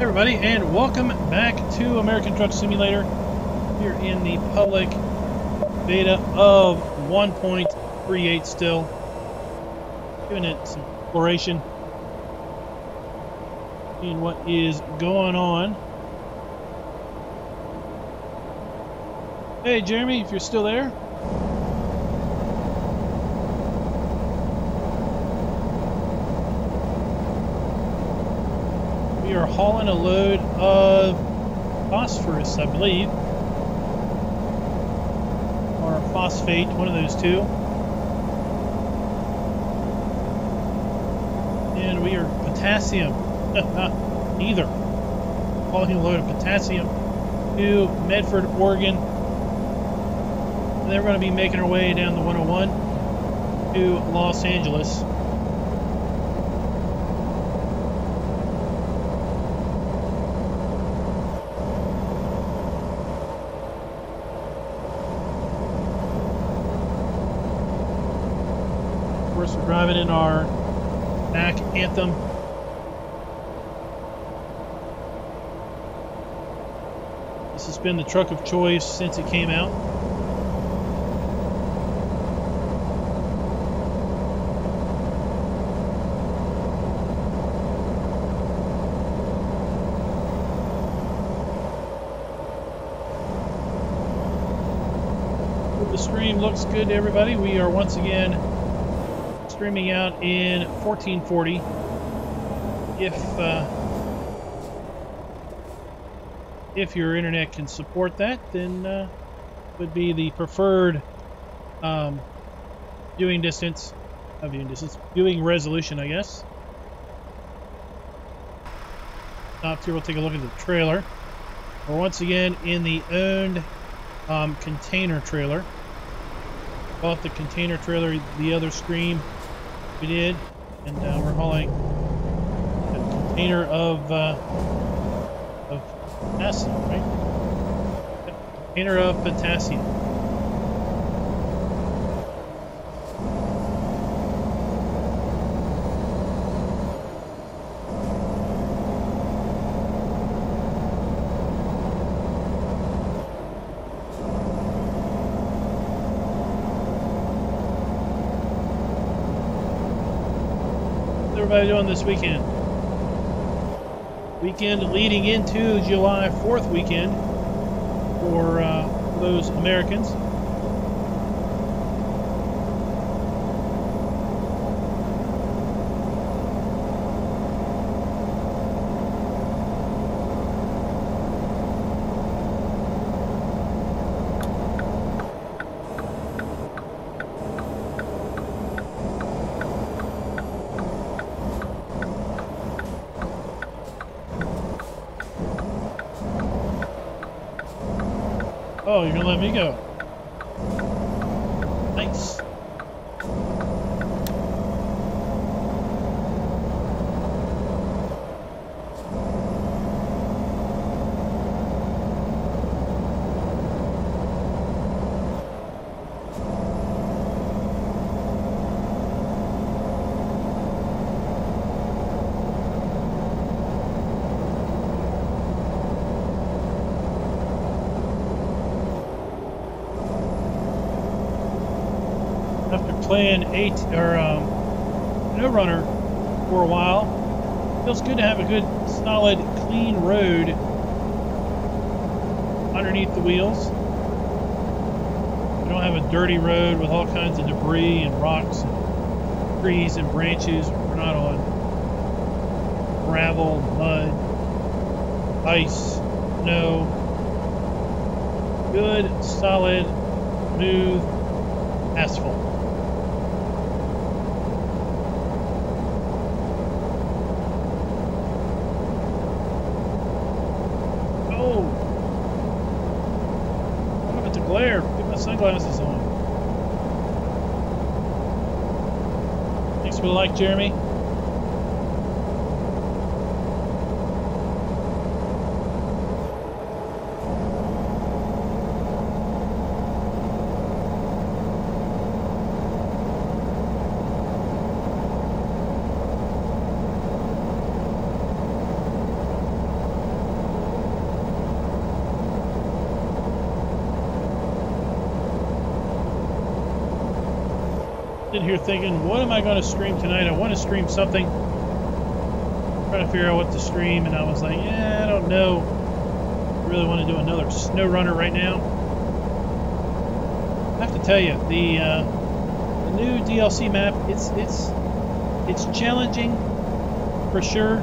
Everybody, and welcome back to American Truck Simulator. Here in the public beta of 1.38 still. Giving it some exploration. Seeing what is going on. Hey Jeremy, if you're still there. We are hauling a load of phosphorus, I believe. Or phosphate, one of those two. And we are potassium. Neither. Hauling a load of potassium to Medford, Oregon. And then we're going to be making our way down the 101 to Los Angeles. We're driving in our Mack Anthem. This has been the truck of choice since it came out. Hope the stream looks good to everybody. We are once again streaming out in 1440. If your internet can support that, then would be the preferred viewing distance, viewing resolution, I guess. Stopped here. We'll take a look at the trailer. We're once again in the owned container trailer. Bought the container trailer the other stream we did, and we're hauling a container of potassium, right? Container of potassium. What's everybody doing this weekend? Weekend leading into July 4th weekend for those Americans. Oh, you're gonna let me go. Nice. Playing No Runner for a while. Feels good to have a good, solid, clean road underneath the wheels. We don't have a dirty road with all kinds of debris and rocks and trees and branches. We're not on gravel, mud, ice, snow. Good, solid, smooth asphalt. Glare. Get my sunglasses on. Thanks for the like, Jeremy. sitting here thinking, what am I going to stream tonight? I want to stream something. Trying to figure out what to stream, and I was like, yeah, I don't know. I really want to do another snow runner right now. I have to tell you, the new DLC map, it's challenging for sure.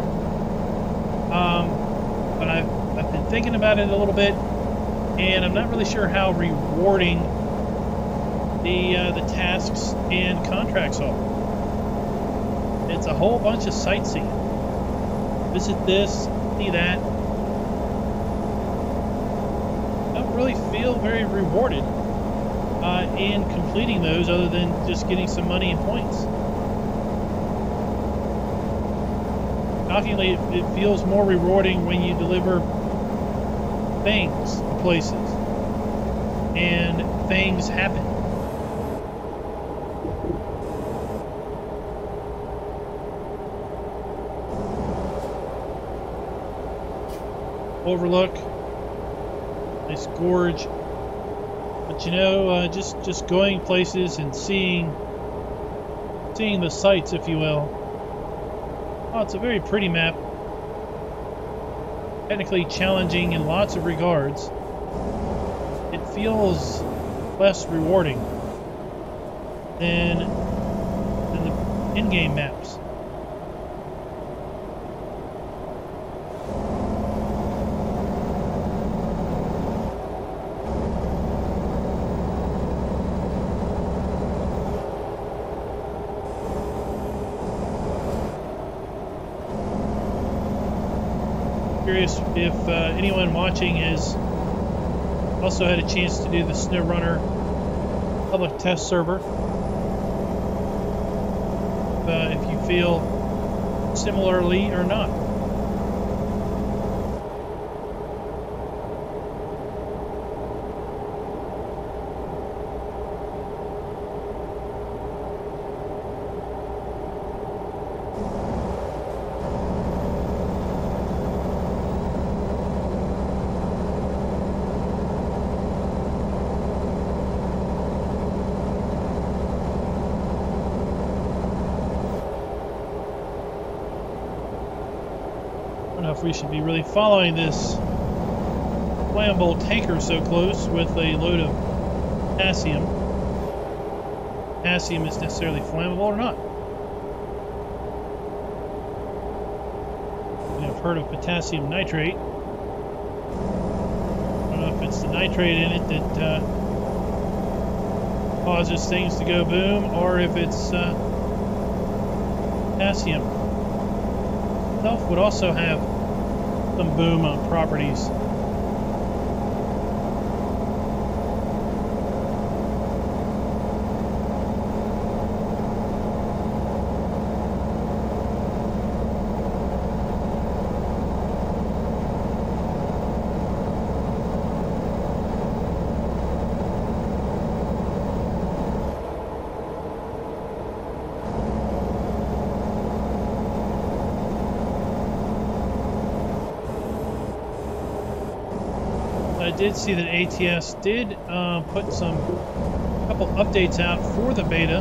But I've been thinking about it a little bit, and I'm not really sure how rewarding the tasks and contracts are. It's a whole bunch of sightseeing. Visit this, see that. I don't really feel very rewarded in completing those, other than just getting some money and points. Shockingly, it feels more rewarding when you deliver things to places and things happen. Overlook, nice gorge. But you know, just going places and seeing the sights, if you will. Oh, it's a very pretty map. Technically challenging in lots of regards. It feels less rewarding than the in-game maps. Curious if anyone watching has also had a chance to do the SnowRunner public test server. If you feel similarly or not. I don't know if we should be really following this flammable tanker so close with a load of potassium. Potassium is necessarily flammable or not. I've heard of potassium nitrate. I don't know if it's the nitrate in it that causes things to go boom, or if it's potassium itself would also have some boom properties. I did see that ATS did put a couple updates out for the beta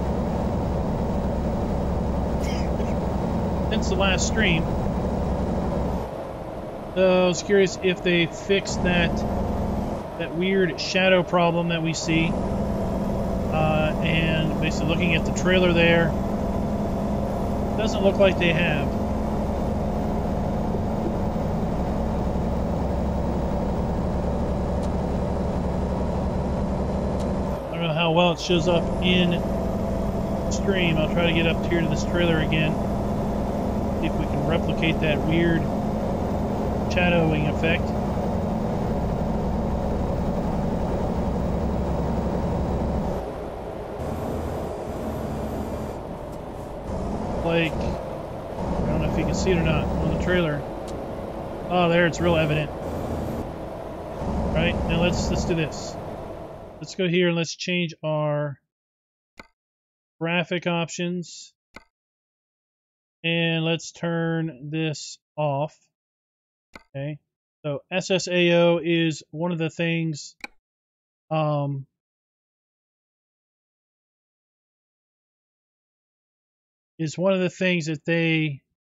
since the last stream. So I was curious if they fixed that weird shadow problem that we see, and basically looking at the trailer there, it doesn't look like they have. How well it shows up in stream. I'll try to get up here to this trailer again, see if we can replicate that weird shadowing effect. Like, I don't know if you can see it or not on the trailer. Oh, there, it's real evident. Right, now let's do this. Let's go here and let's change our graphic options. And let's turn this off. Okay. So SSAO is one of the things is one of the things that they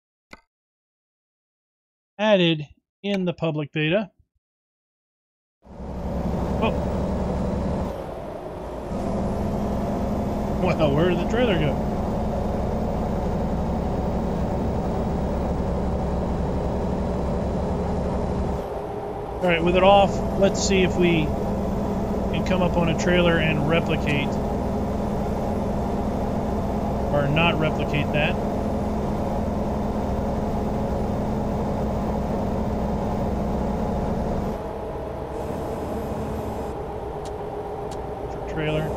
added in the public beta. Oh. Wow, where did the trailer go? All right, with it off, let's see if we can come up on a trailer and replicate or not replicate that. Trailer.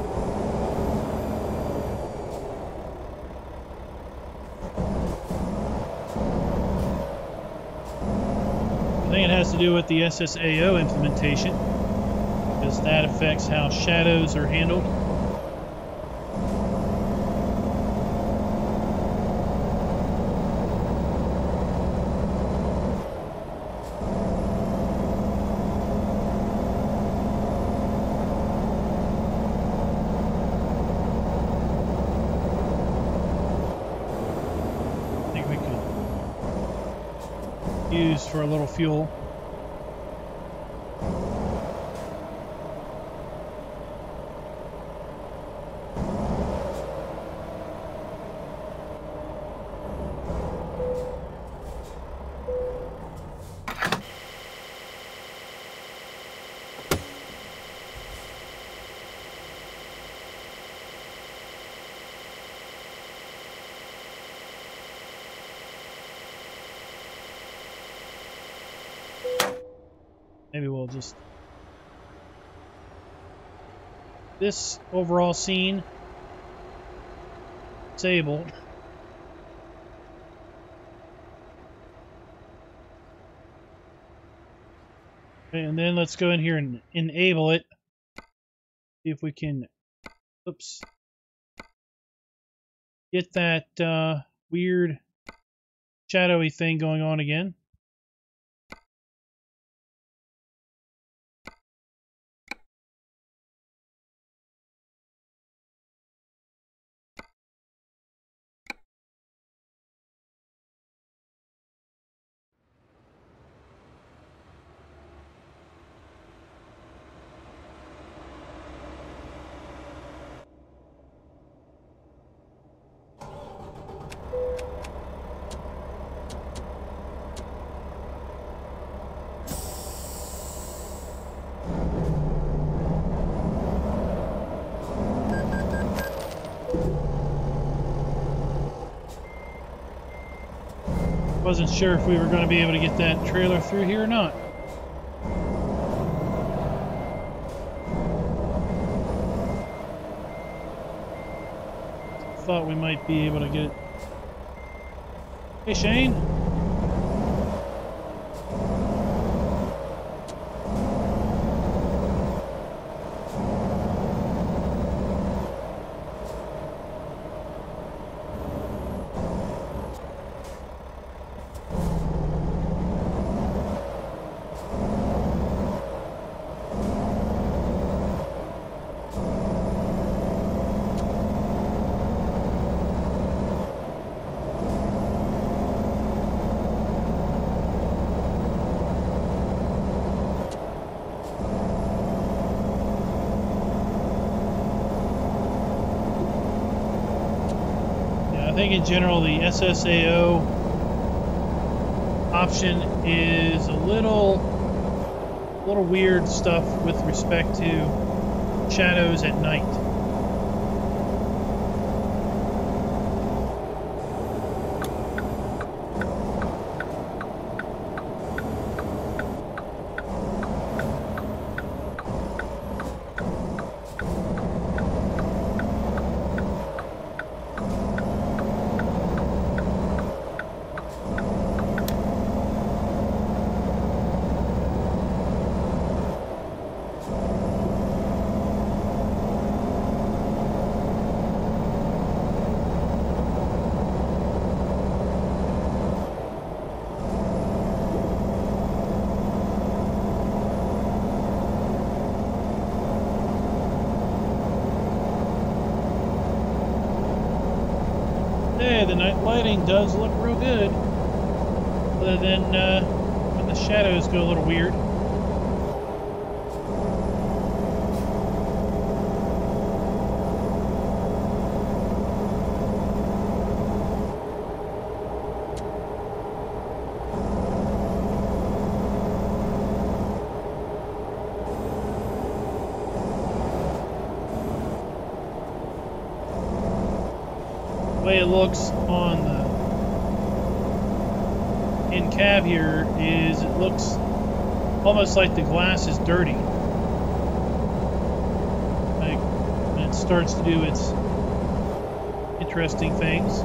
I think it has to do with the SSAO implementation, because that affects how shadows are handled. For a little fuel. Maybe we'll just... This overall scene, disabled. And then let's go in here and enable it. See if we can, oops, get that weird shadowy thing going on again. Wasn't sure if we were going to be able to get that trailer through here or not. Thought we might be able to get it. Hey, Shane. I think in general the SSAO option is a little weird stuff with respect to shadows at night. Hey, the night lighting does look real good. Other than when the shadows go a little weird. The way it looks on the in cab here is it looks almost like the glass is dirty. Like when it starts to do its interesting things.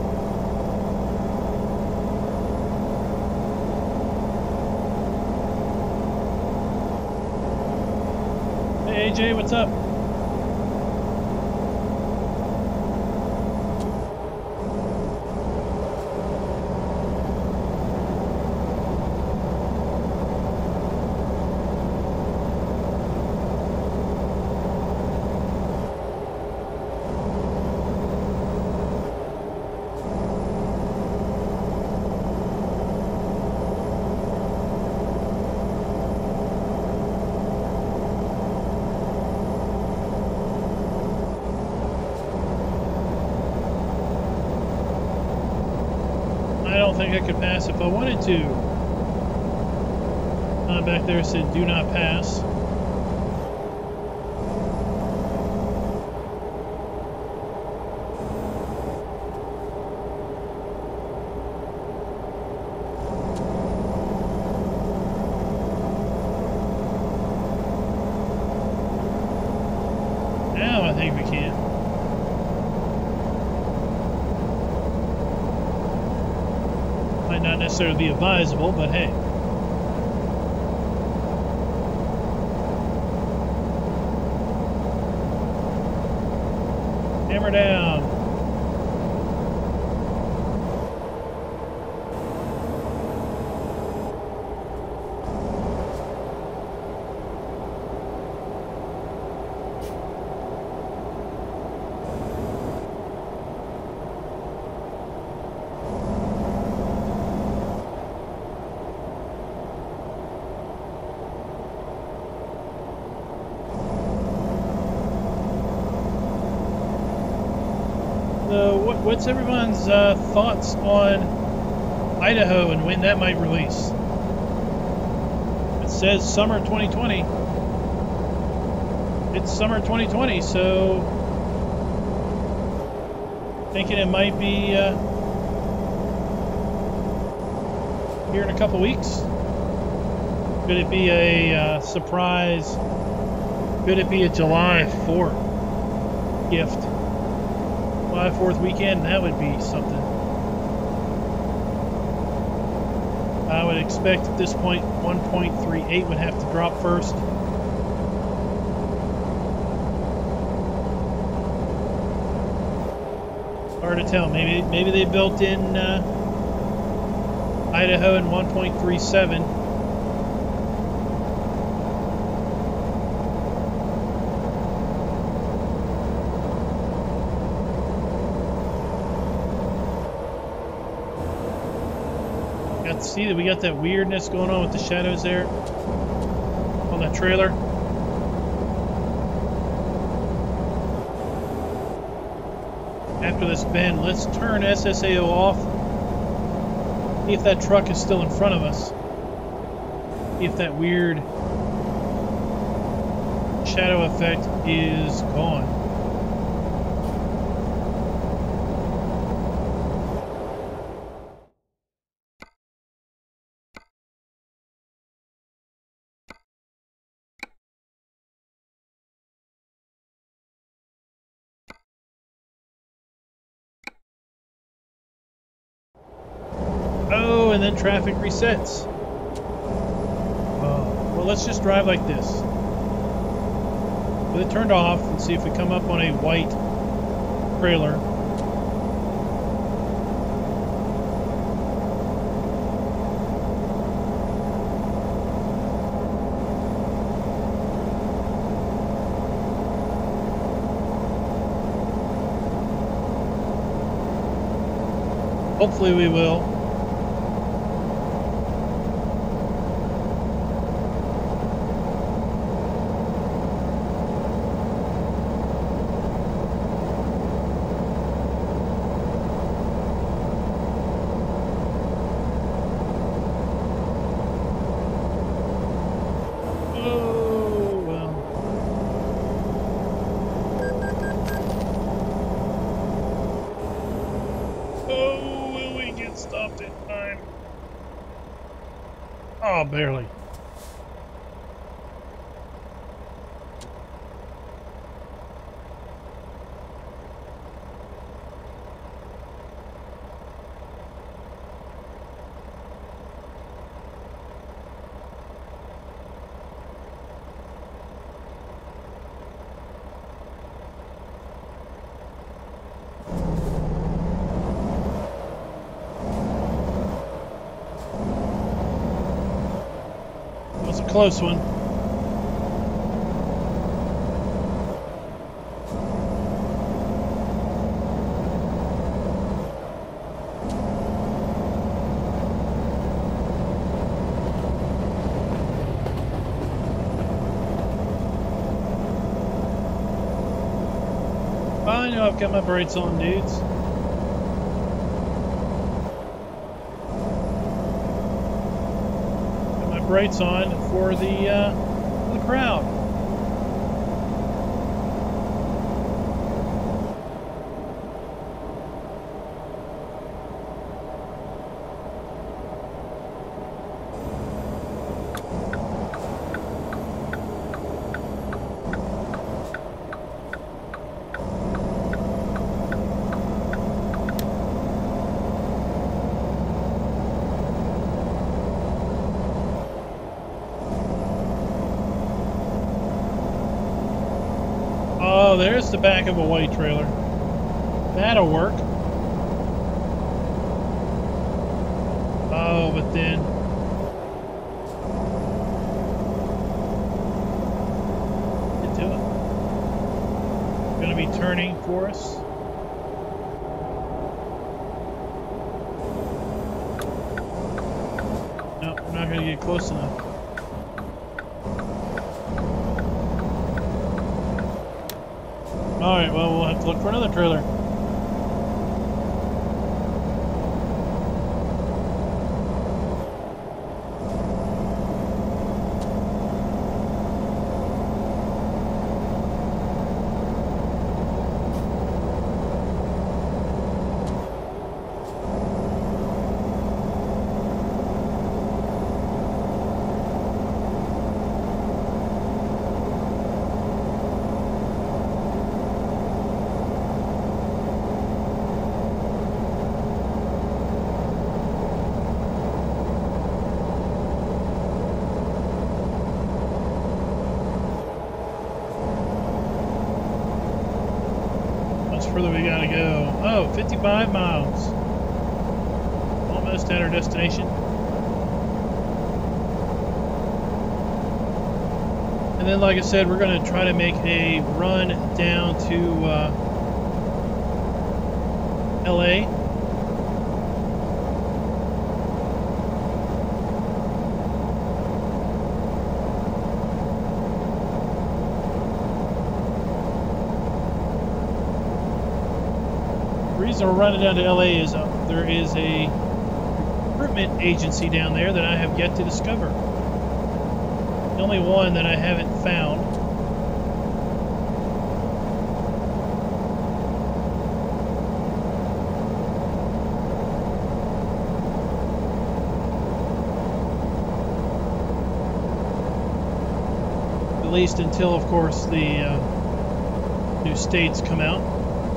Hey AJ, what's up? I don't think I could pass if I wanted to. Back there said do not pass. Now I think we can. Might not necessarily be advisable, but hey. Hammer down. What's everyone's thoughts on Idaho and when that might release? It says summer 2020. It's summer 2020, so thinking it might be here in a couple weeks. Could it be a surprise? Could it be a July 4th gift? July 4th weekend, that would be something. I would expect at this point 1.38 would have to drop first. Hard to tell. Maybe they built in Idaho in 1.37. See that we got that weirdness going on with the shadows there on that trailer. After this bend, let's turn SSAO off. See if that truck is still in front of us. See if that weird shadow effect is gone. Oh, and then traffic resets. Well, let's just drive like this. With it turned off, and see if we come up on a white trailer. Hopefully we will. Oh, barely. It was a close one. I know I've got my brakes on, dudes. Got my brakes on for the crowd. Oh, there's the back of a white trailer. That'll work. Oh, but then... get to it. Gonna be turning for us. No, we're not gonna get close enough. Alright, well, we'll have to look for another trailer. Further we gotta go. Oh, 55 miles. Almost at our destination. And then, like I said, we're gonna try to make a run down to LA. The reason we're running down to LA is there is a recruitment agency down there that I have yet to discover. The only one that I haven't found. At least until, of course, the new states come out.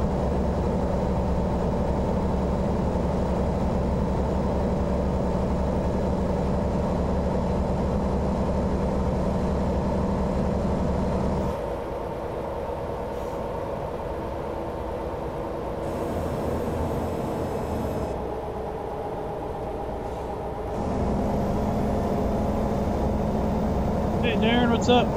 Hey Darren, what's up?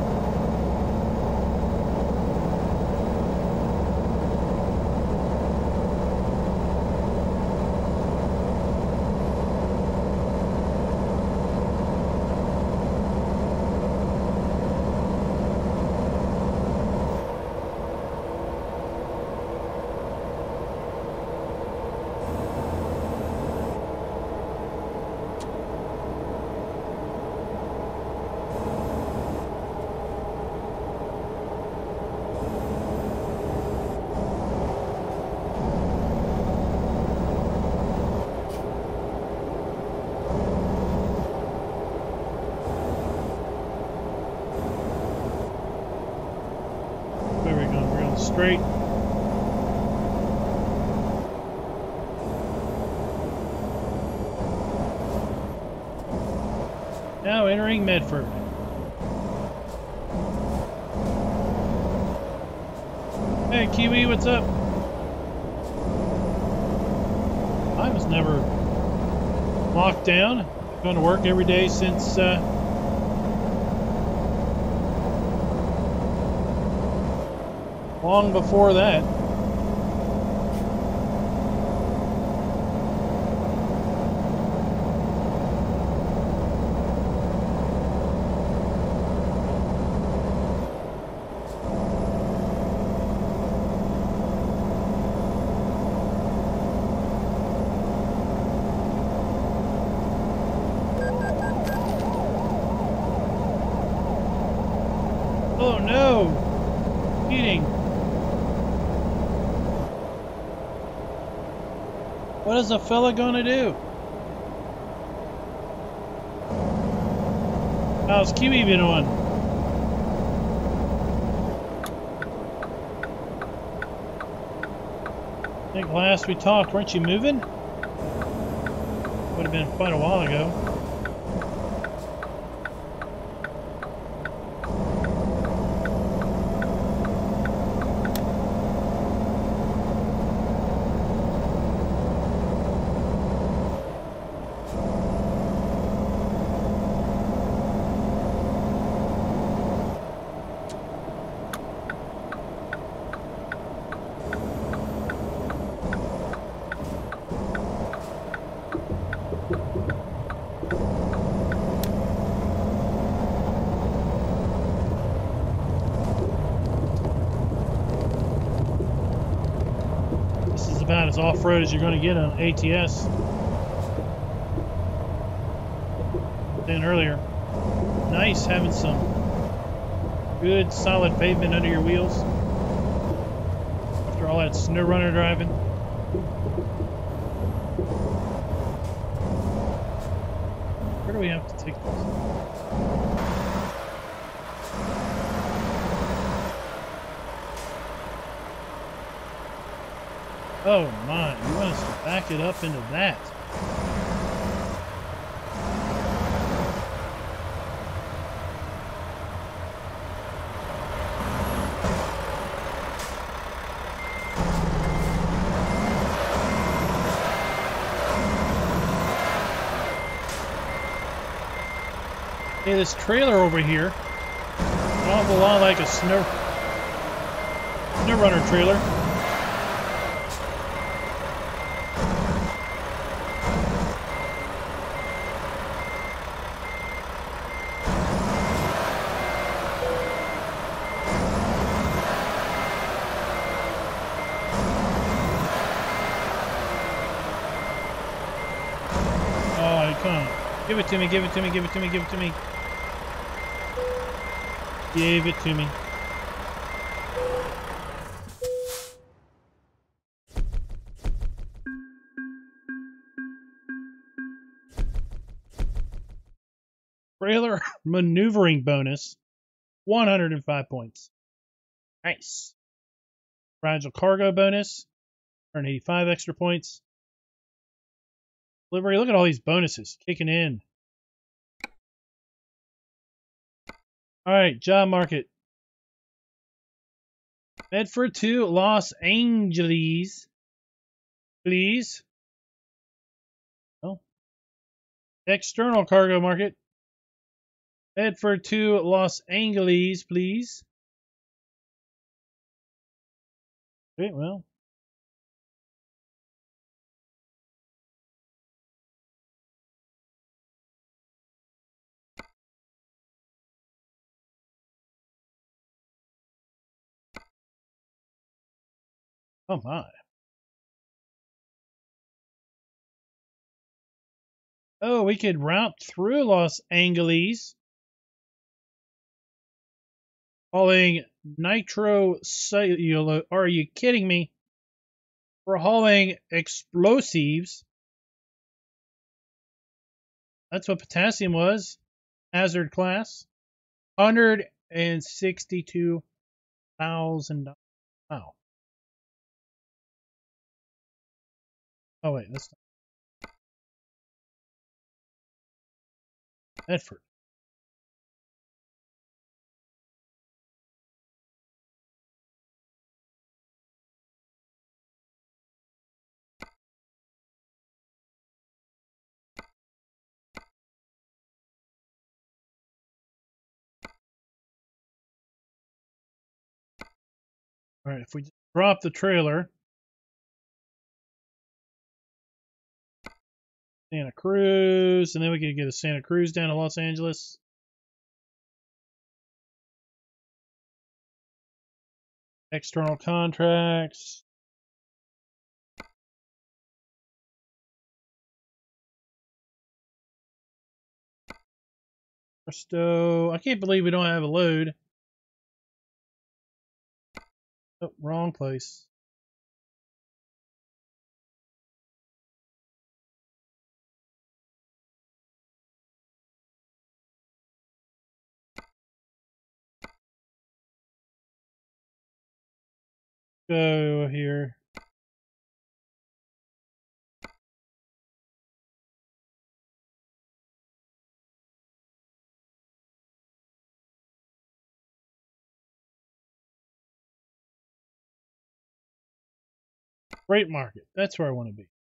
straight. Now entering Medford. Hey Kiwi, what's up? I was never locked down. Going to work every day since long before that. Oh no! Eating. What is a fella gonna do? How's Kiwi been on? I think last we talked, weren't you moving? Would have been quite a while ago. About as off-road as you're going to get on ATS. Then earlier, nice having some good solid pavement under your wheels after all that snow runner driving. Where do we have to take this? Oh my, you want us to back it up into that. Hey, this trailer over here, an awful lot like a snow runner trailer. Give it to me, give it to me, give it to me, give it to me. Give it to me. Trailer maneuvering bonus, 105 points. Nice. Fragile cargo bonus, 185 extra points. Delivery, look at all these bonuses kicking in. All right, job market. Medford to Los Angeles, please. Oh. External cargo market. Medford to Los Angeles, please. Okay, well. Oh my. Oh, we could route through Los Angeles. Hauling nitro cellulose. Are you kidding me? We're hauling explosives. That's what potassium was. Hazard class. $162,000. Wow. Oh wait, that's not Bedford. All right, if we just drop the trailer, Santa Cruz, and then we can get a Santa Cruz down to Los Angeles. External contracts. Presto. I can't believe we don't have a load. Oh, wrong place. Go here. Freight market. That's where I want to be.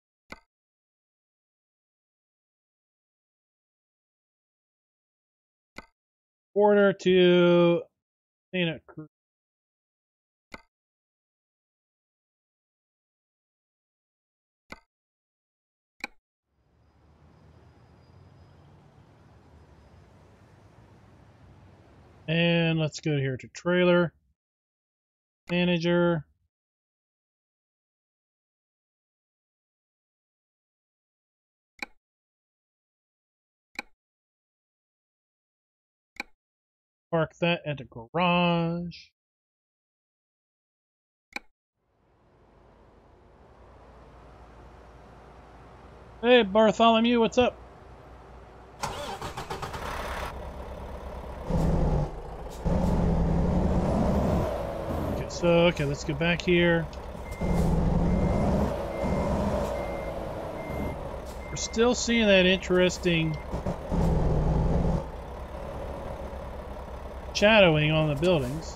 Order to Santa Cruz. And let's go here to trailer manager. Park that at the garage. Hey, Bartholomew, what's up? Okay, let's get back here. We're still seeing that interesting shadowing on the buildings.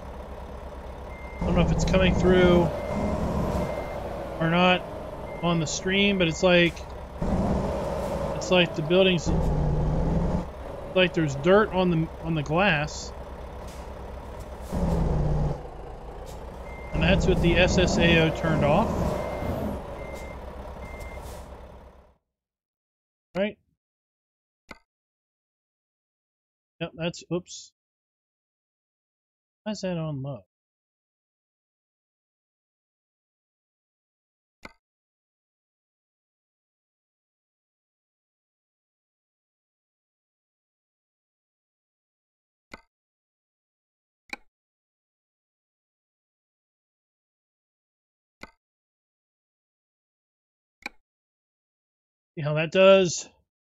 I don't know if it's coming through or not on the stream, but it's like the buildings, like there's dirt on the glass. And that's with the SSAO turned off. Right? Yep, that's, oops. Why is that on low? See how that does?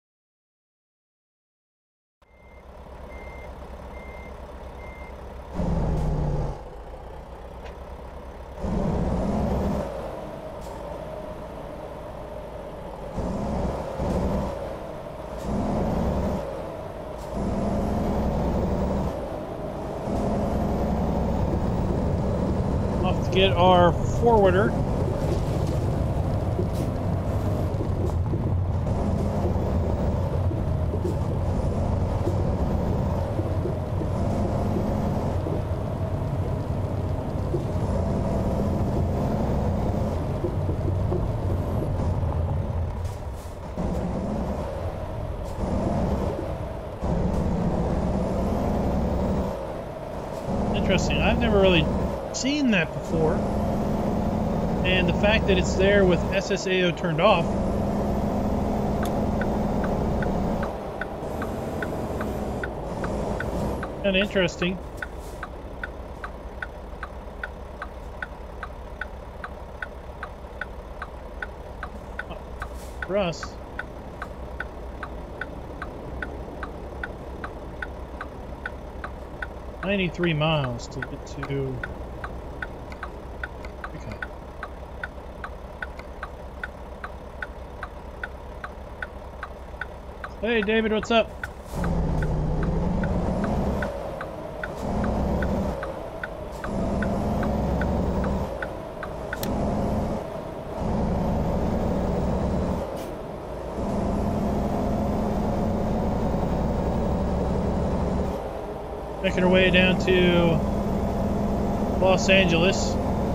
Off to get our forwarder. Interesting. I've never really seen that before. And the fact that it's there with SSAO turned off. Kind of interesting. Oh, for us. $93 miles to get to Hey, David, what's up? Making our way down to Los Angeles.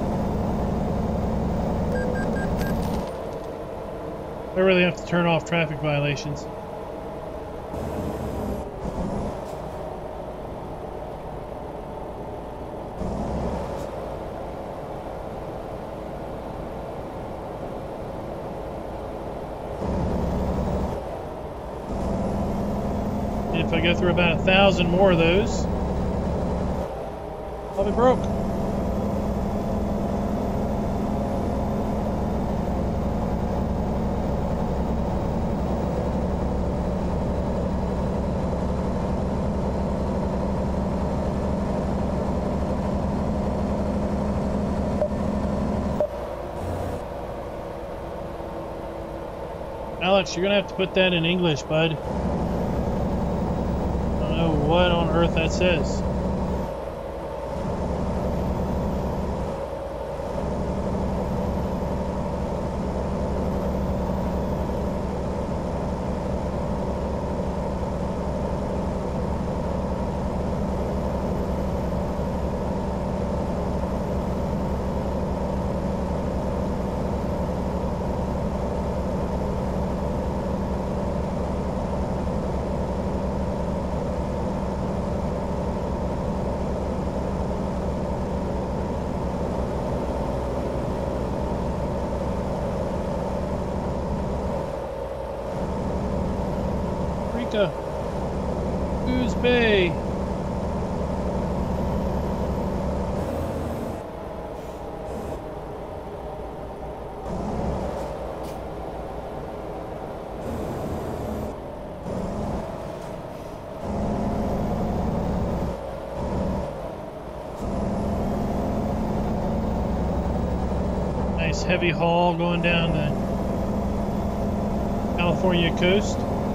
I really have to turn off traffic violations. And if I go through about 1,000 more of those, I'll be broke. Alex, you're gonna have to put that in English, bud. I don't know what on earth that says. Goose Bay. Nice heavy haul going down the California coast.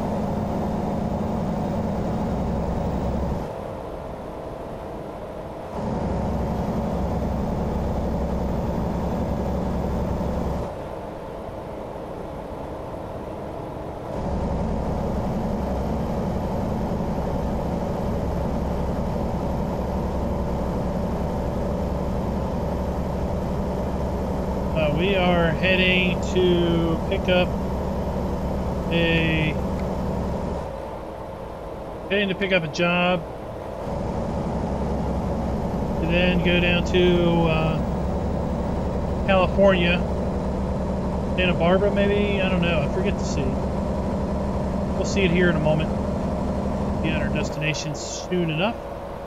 We are heading to pick up a job, and then go down to California, Santa Barbara maybe, I don't know, I forget the city. We'll see it here in a moment. Be at our destination soon enough.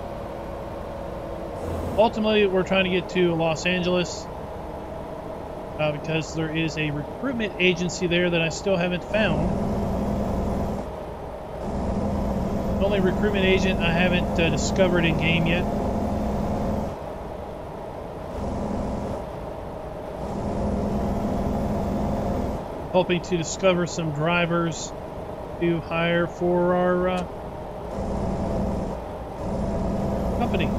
Ultimately, we're trying to get to Los Angeles. Because there is a recruitment agency there that I still haven't found. The only recruitment agent I haven't discovered in game yet. Hoping to discover some drivers to hire for our company.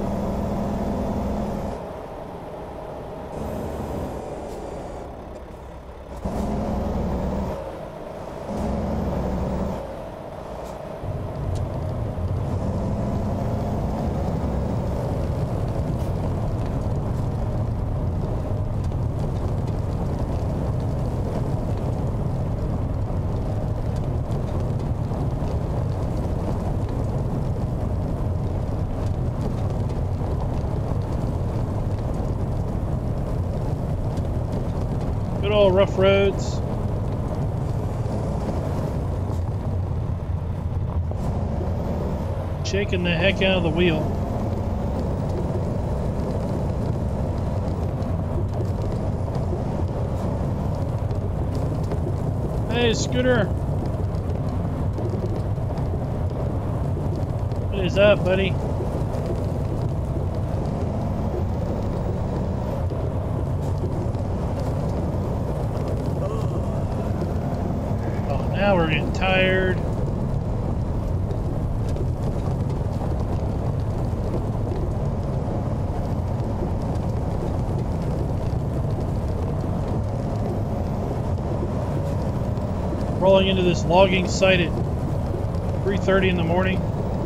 Good old rough roads. Shaking the heck out of the wheel. Hey, Scooter. What is up, buddy? Now we're getting tired. Rolling into this logging site at 3:30 in the morning.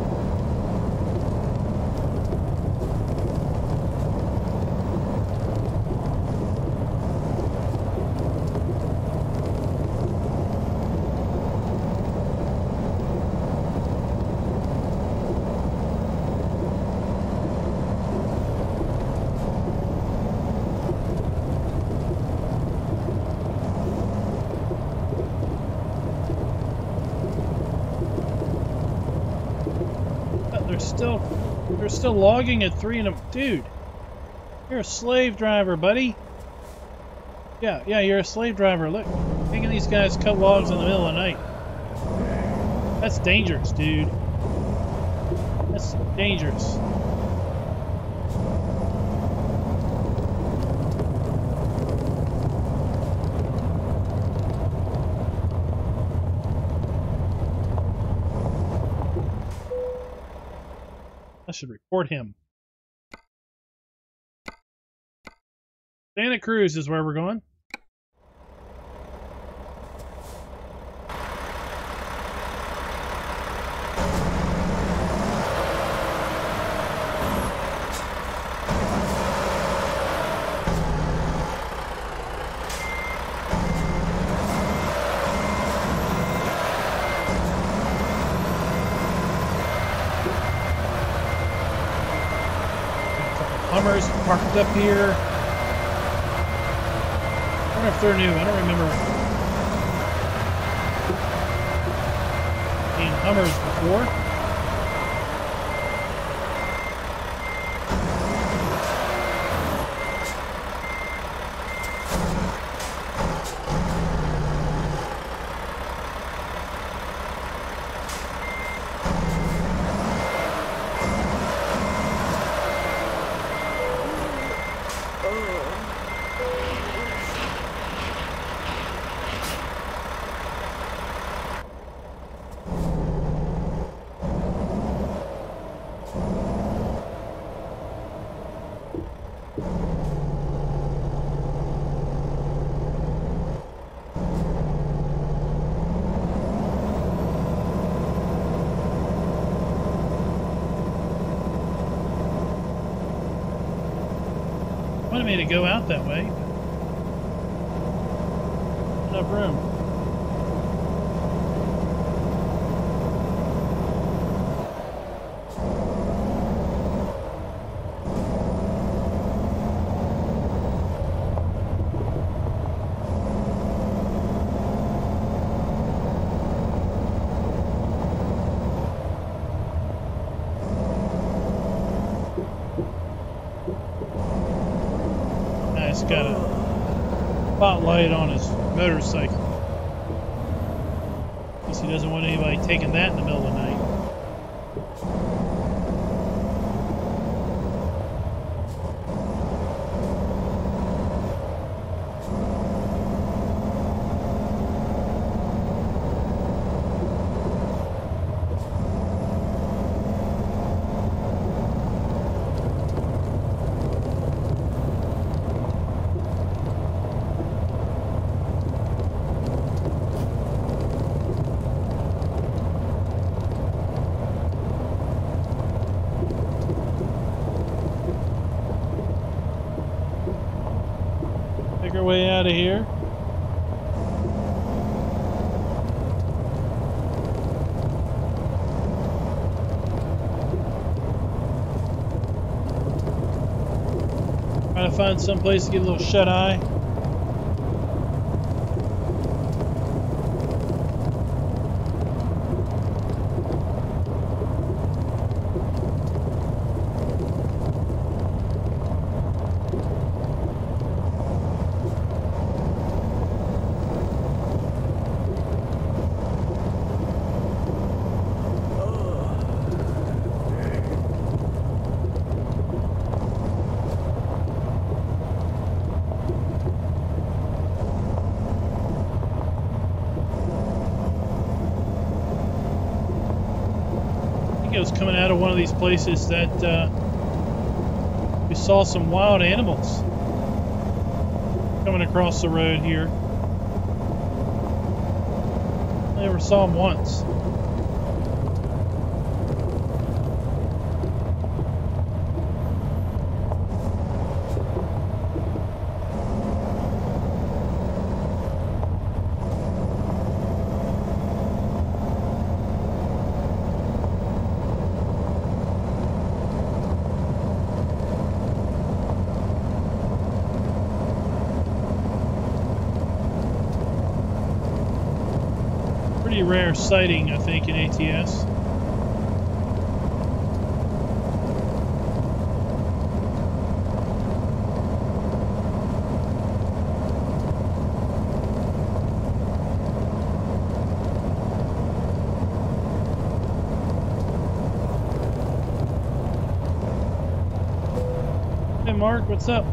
They're still logging at 3 in the... Dude, you're a slave driver, buddy. Yeah, you're a slave driver. Look, making these guys cut logs in the middle of the night. That's dangerous, dude. That's dangerous. I should report him. Santa Cruz is where we're going. Hummers parked up here. I wonder if they're new. I don't remember seeing Hummers before. Wanted me to go out that way. Enough room. He's got a spotlight on his motorcycle. Guess he doesn't want anybody taking that in the middle of the night. Our way out of here. Trying to find some place to get a little shut eye. It was coming out of one of these places that we saw some wild animals coming across the road here. Never saw him once. Pretty rare sighting, I think, in ATS. Hey Mark, what's up?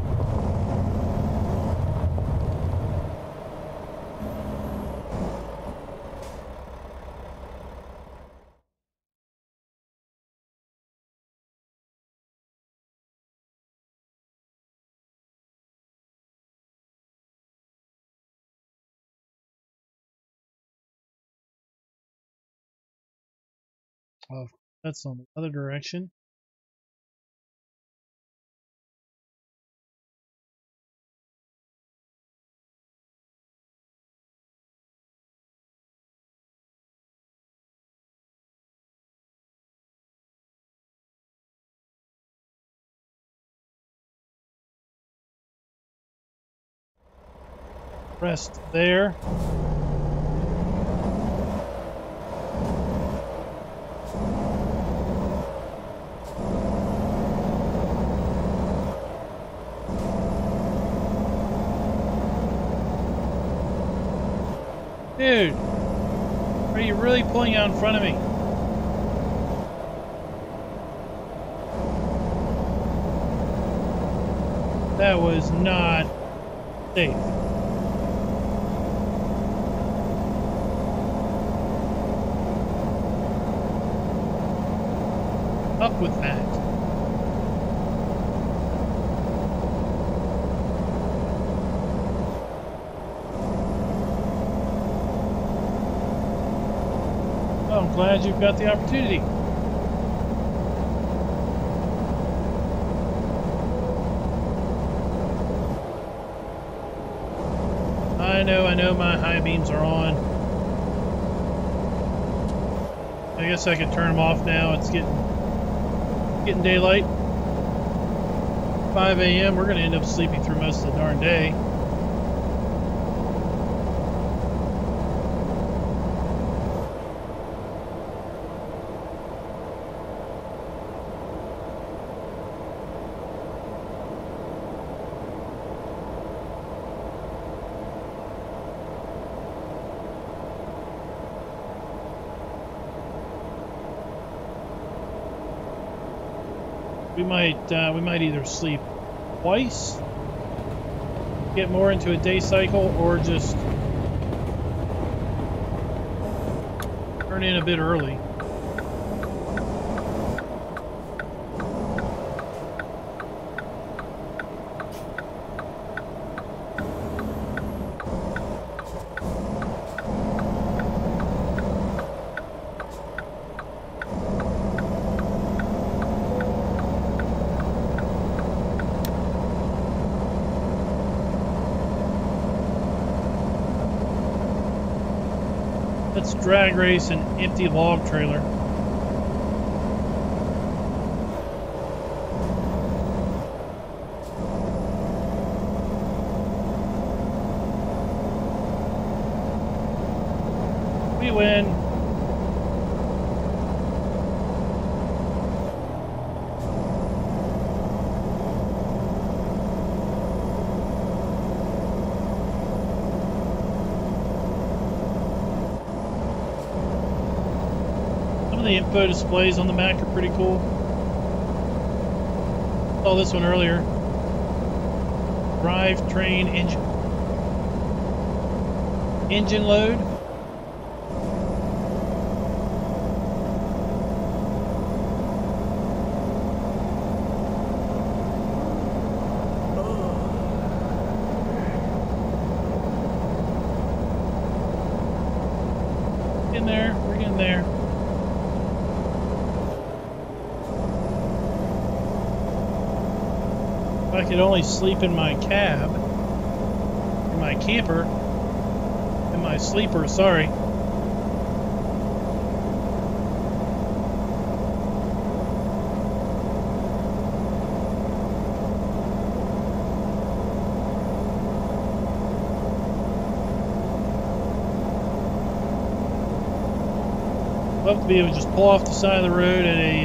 Oh, that's on the other direction. Rest there. Dude, are you really pulling out in front of me? That was not safe. Up with that. Well, I'm glad you've got the opportunity. I know my high beams are on. I guess I could turn them off now. It's getting daylight. 5 a.m. We're going to end up sleeping through most of the darn day. We might either sleep twice, get more into a day cycle, or just turn in a bit early. Let's drag race an empty log trailer. We win. The info displays on the Mac are pretty cool. Saw this one earlier. Drivetrain engine load. getting there. We're getting there. If I could only sleep in my cab, in my camper, in my sleeper, sorry. Love to be able to just pull off the side of the road at a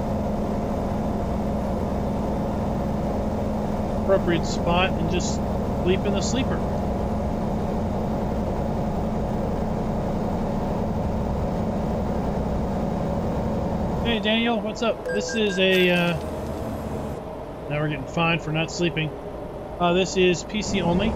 appropriate spot and just sleep in the sleeper. Hey Daniel, what's up? This is a now we're getting fined for not sleeping. This is PC only.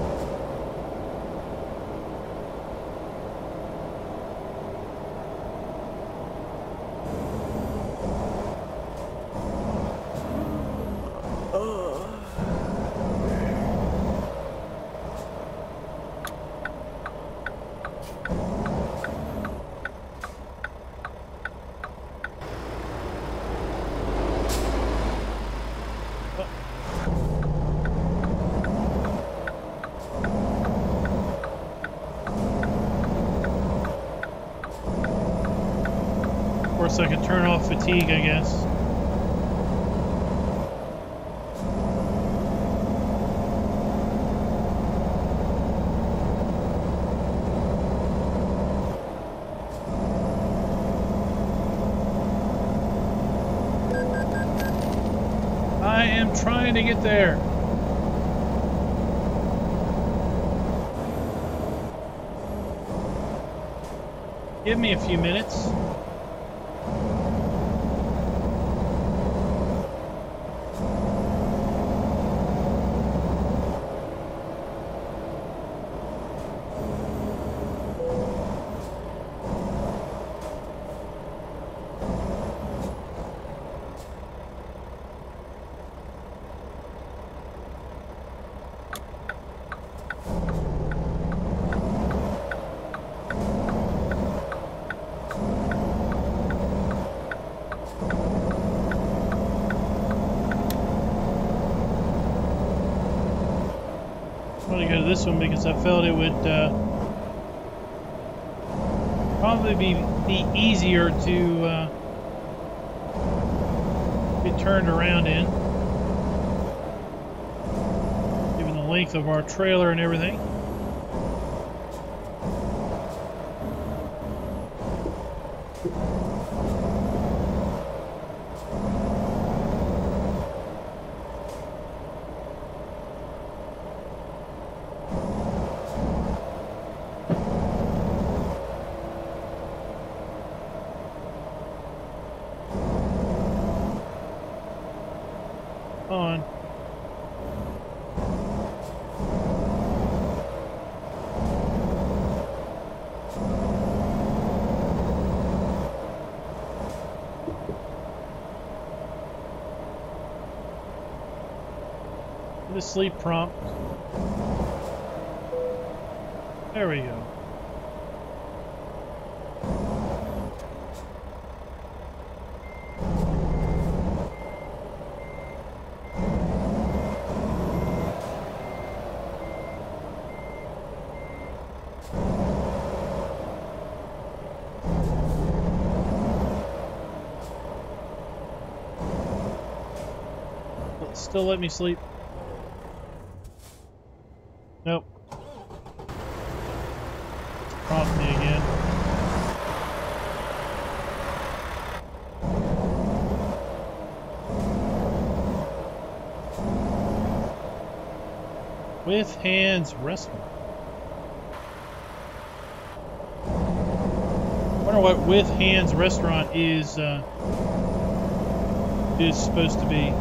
So I can turn off fatigue, I guess. I am trying to get there. Give me a few minutes. This one because I felt it would probably be easier to get turned around in, given the length of our trailer and everything. On. The sleep prompt. There we go. Still let me sleep. Nope. Prompt me again. With hands restaurant. I wonder what with hands restaurant is supposed to be.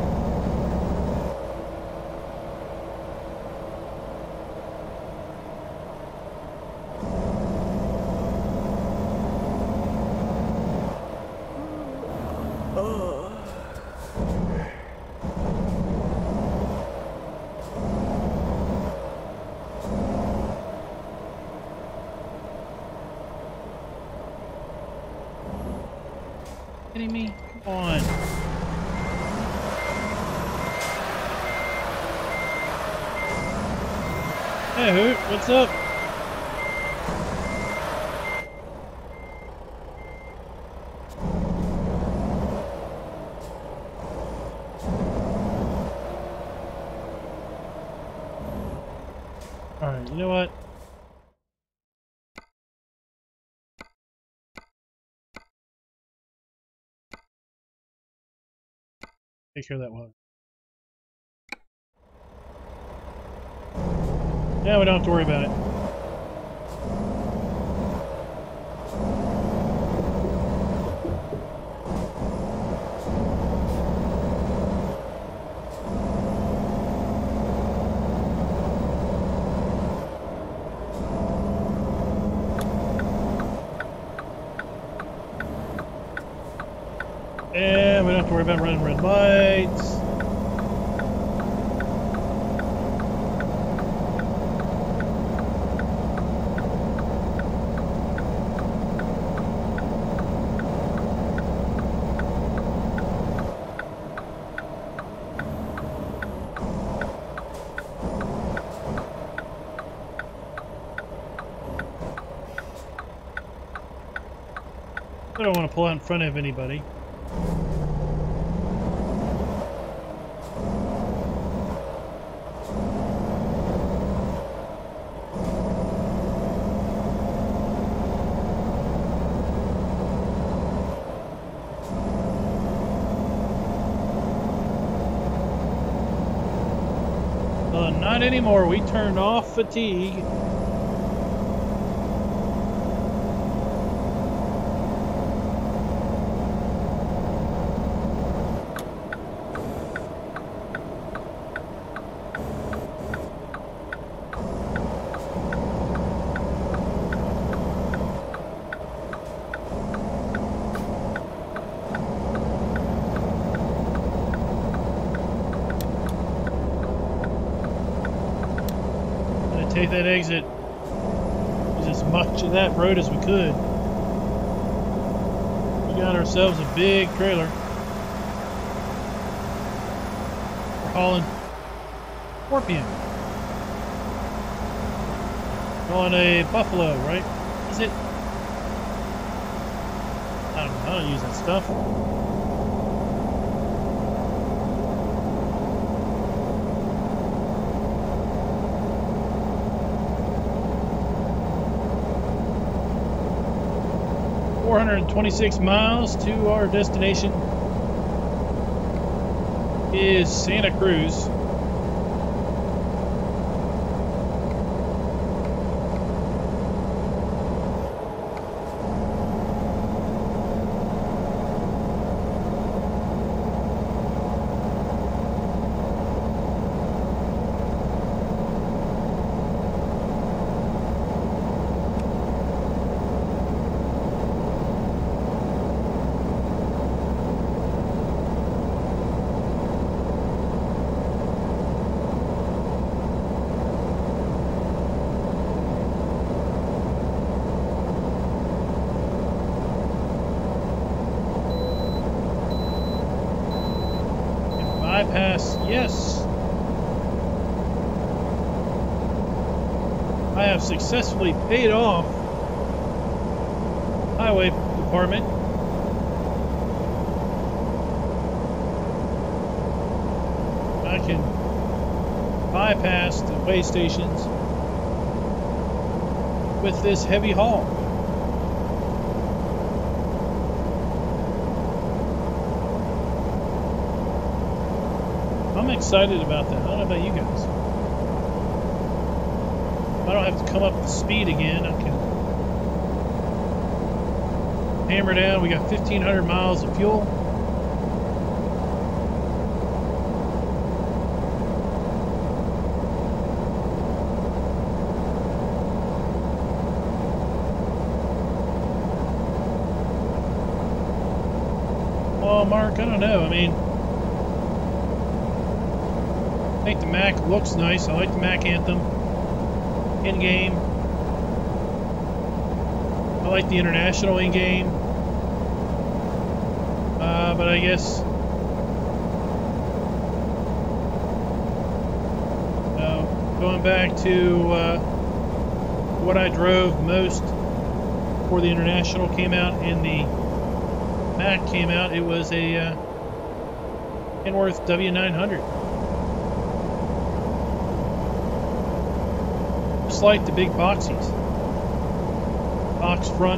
kidding me? Come on. Hey, Hoot, what's up? Alright, you know what? Take care of that water. Yeah, we don't have to worry about it. And we don't have to worry about running red lights. I don't want to pull out in front of anybody. Not anymore. We turned off fatigue. Take that exit. Use as much of that road as we could. We got ourselves a big trailer. We're hauling scorpion. On a buffalo, right? Is it? I don't know. I don't use that stuff. .426 miles to our destination is Santa Cruz. Bypass, yes. I have successfully paid off highway department. I can bypass the way stations with this heavy haul. I'm excited about that. I don't know about you guys. I don't have to come up to speed again. I can hammer down. We got 1,500 miles of fuel. Well, Mark, I don't know. I mean, I think the Mac looks nice. I like the Mac Anthem in-game. I like the International in-game. But I guess going back to what I drove most before the International came out and the Mac came out, it was a Kenworth W900. Just like the big boxies. Box front.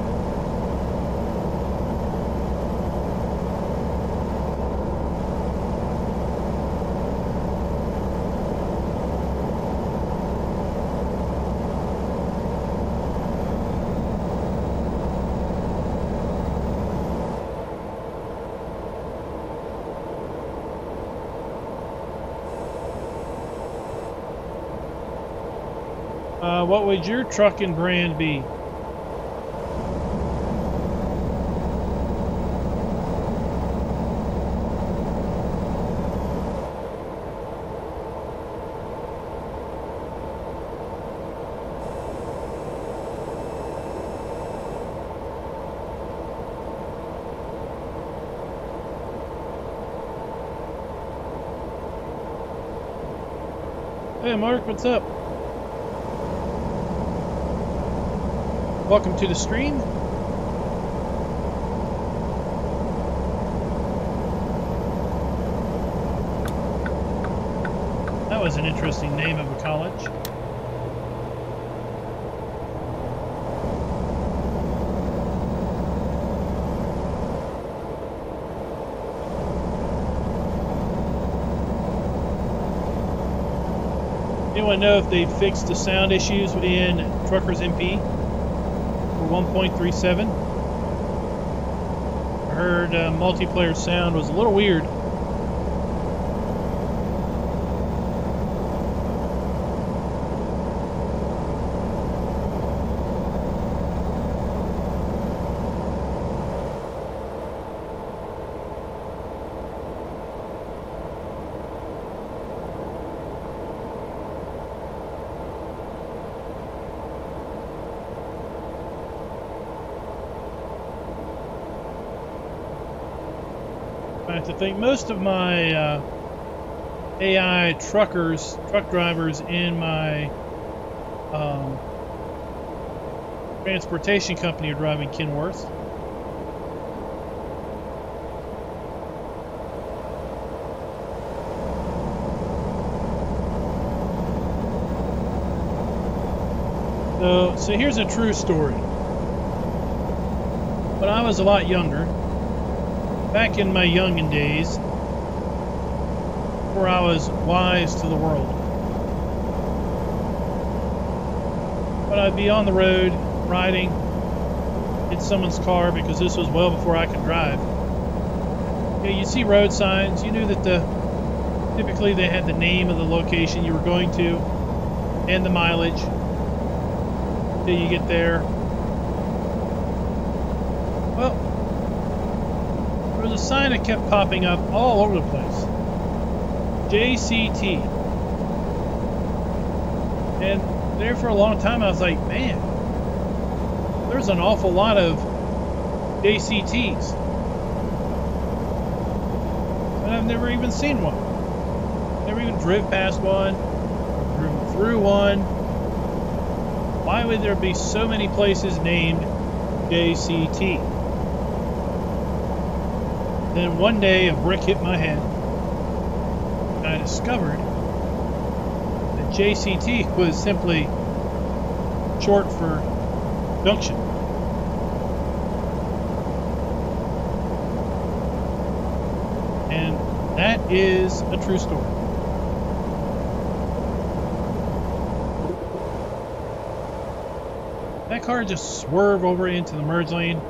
What would your trucking brand be? Hey Mark, what's up? Welcome to the stream. That was an interesting name of a college. Anyone know if they fixed the sound issues in Truckers MP? 1.37. I heard multiplayer sound was a little weird. I think most of my AI truck drivers in my transportation company are driving Kenworth. So here's a true story. When I was a lot younger, back in my youngin' days, before I was wise to the world, but I'd be on the road riding in someone's car, because this was well before I could drive. Yeah, you see road signs. You knew that typically they had the name of the location you were going to and the mileage until you get there. Well, there was a sign that kept popping up all over the place. JCT. And there for a long time I was like, man, there's an awful lot of JCTs. And I've never even seen one. Never even drove past one, driven through one. Why would there be so many places named JCT? Then one day a brick hit my head, and I discovered that JCT was simply short for junction. And that is a true story. That car just swerved over into the merge lane.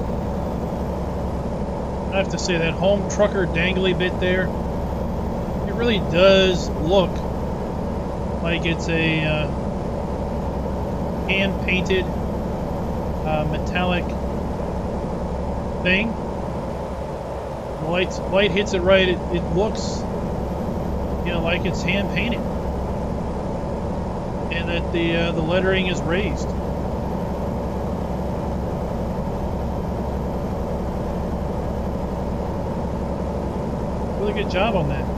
I have to say, that home trucker dangly bit there, it really does look like it's a hand-painted metallic thing. The light hits it right. It looks, you know, like it's hand-painted, and that the lettering is raised. Really good job on that.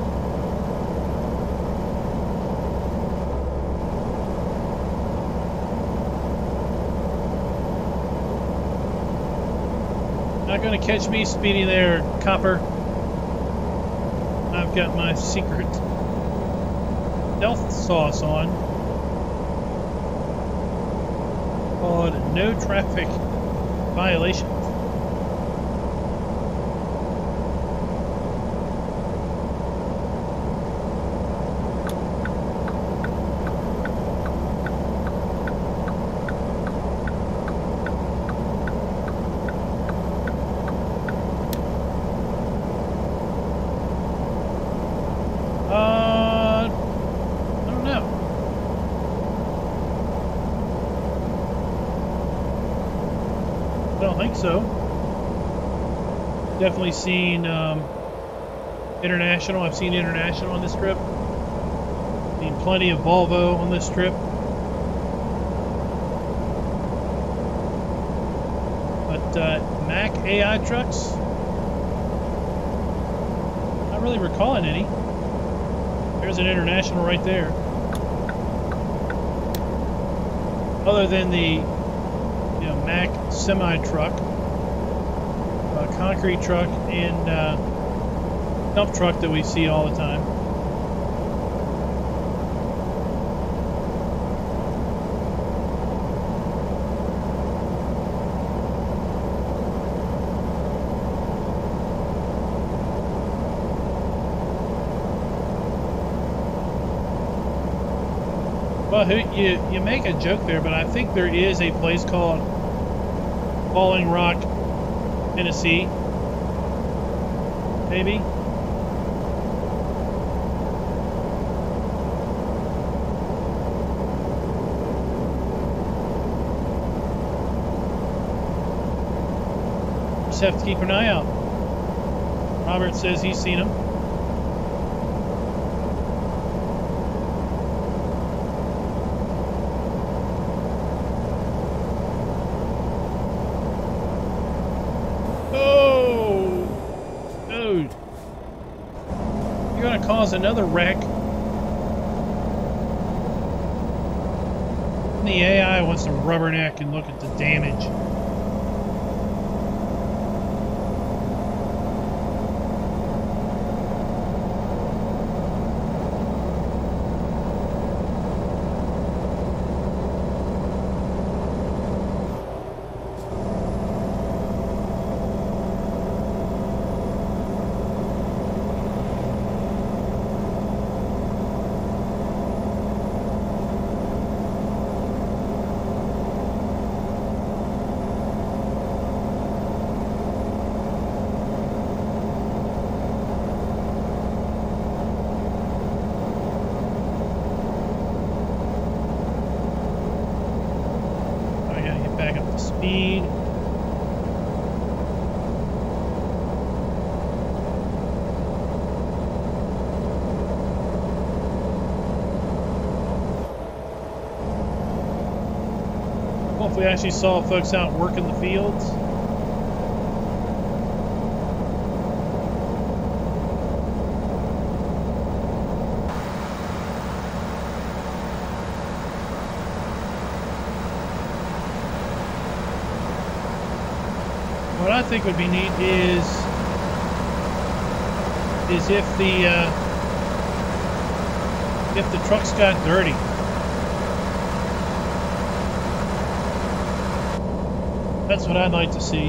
Not gonna catch me speeding there, copper. I've got my secret stealth sauce on, called no traffic violations. So definitely seen international. I've seen international on this trip. Seen plenty of Volvo on this trip. But Mac AI trucks, not really recalling any. There's an international right there. Other than the Mac semi-truck, concrete truck, and dump truck that we see all the time. Well, you make a joke there, but I think there is a place called Falling Rock, Tennessee, maybe. Just have to keep an eye out. Robert says he's seen them. Cause another wreck. And the AI wants to rubberneck and look at the damage. We actually saw folks out working the fields. What I think would be neat is if the trucks got dirty. That's what I'd like to see.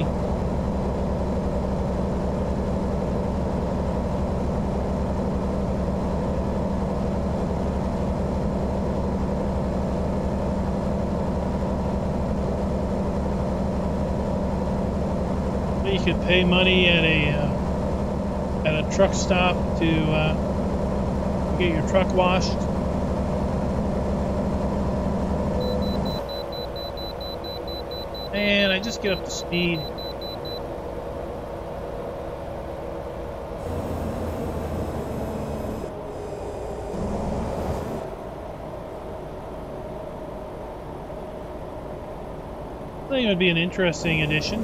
You could pay money at a truck stop to Get your truck washed. And I just get up to speed. I think it would be an interesting addition.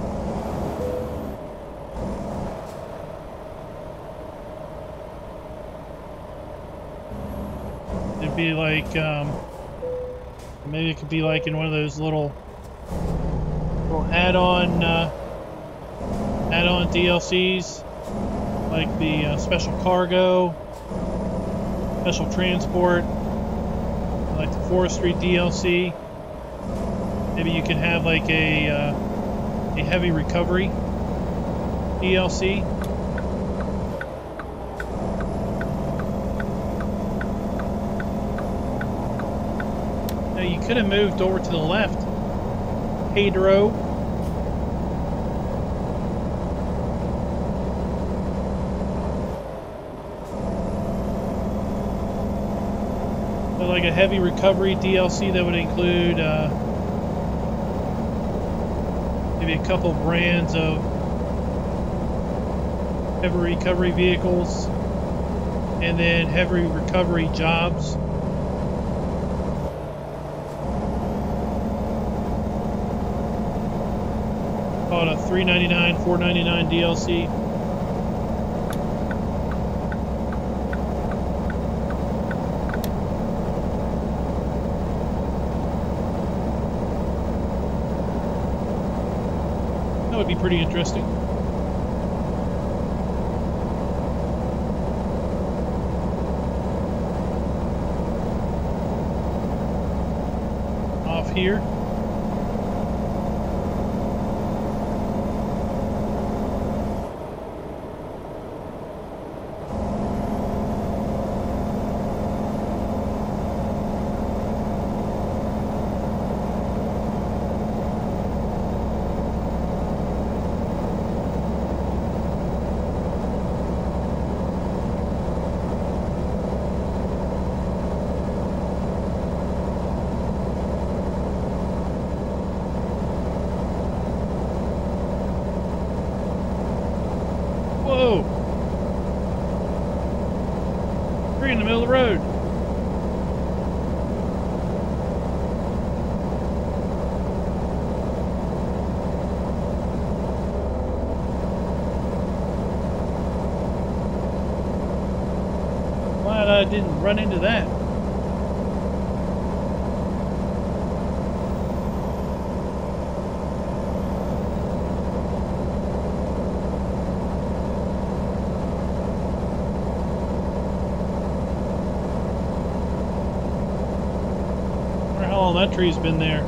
It'd be like, maybe it could be like in one of those little add-on DLCs, like the special cargo, special transport, like the forestry DLC. Maybe you can have like a heavy recovery DLC. Now you could have moved over to the left, Pedro. So like a heavy recovery DLC that would include maybe a couple brands of heavy recovery vehicles and then heavy recovery jobs. Call it a $3.99, $4.99 DLC. That would be pretty interesting. Off here. Whoa! We're in the middle of the road. Glad I didn't run into that. That tree's been there.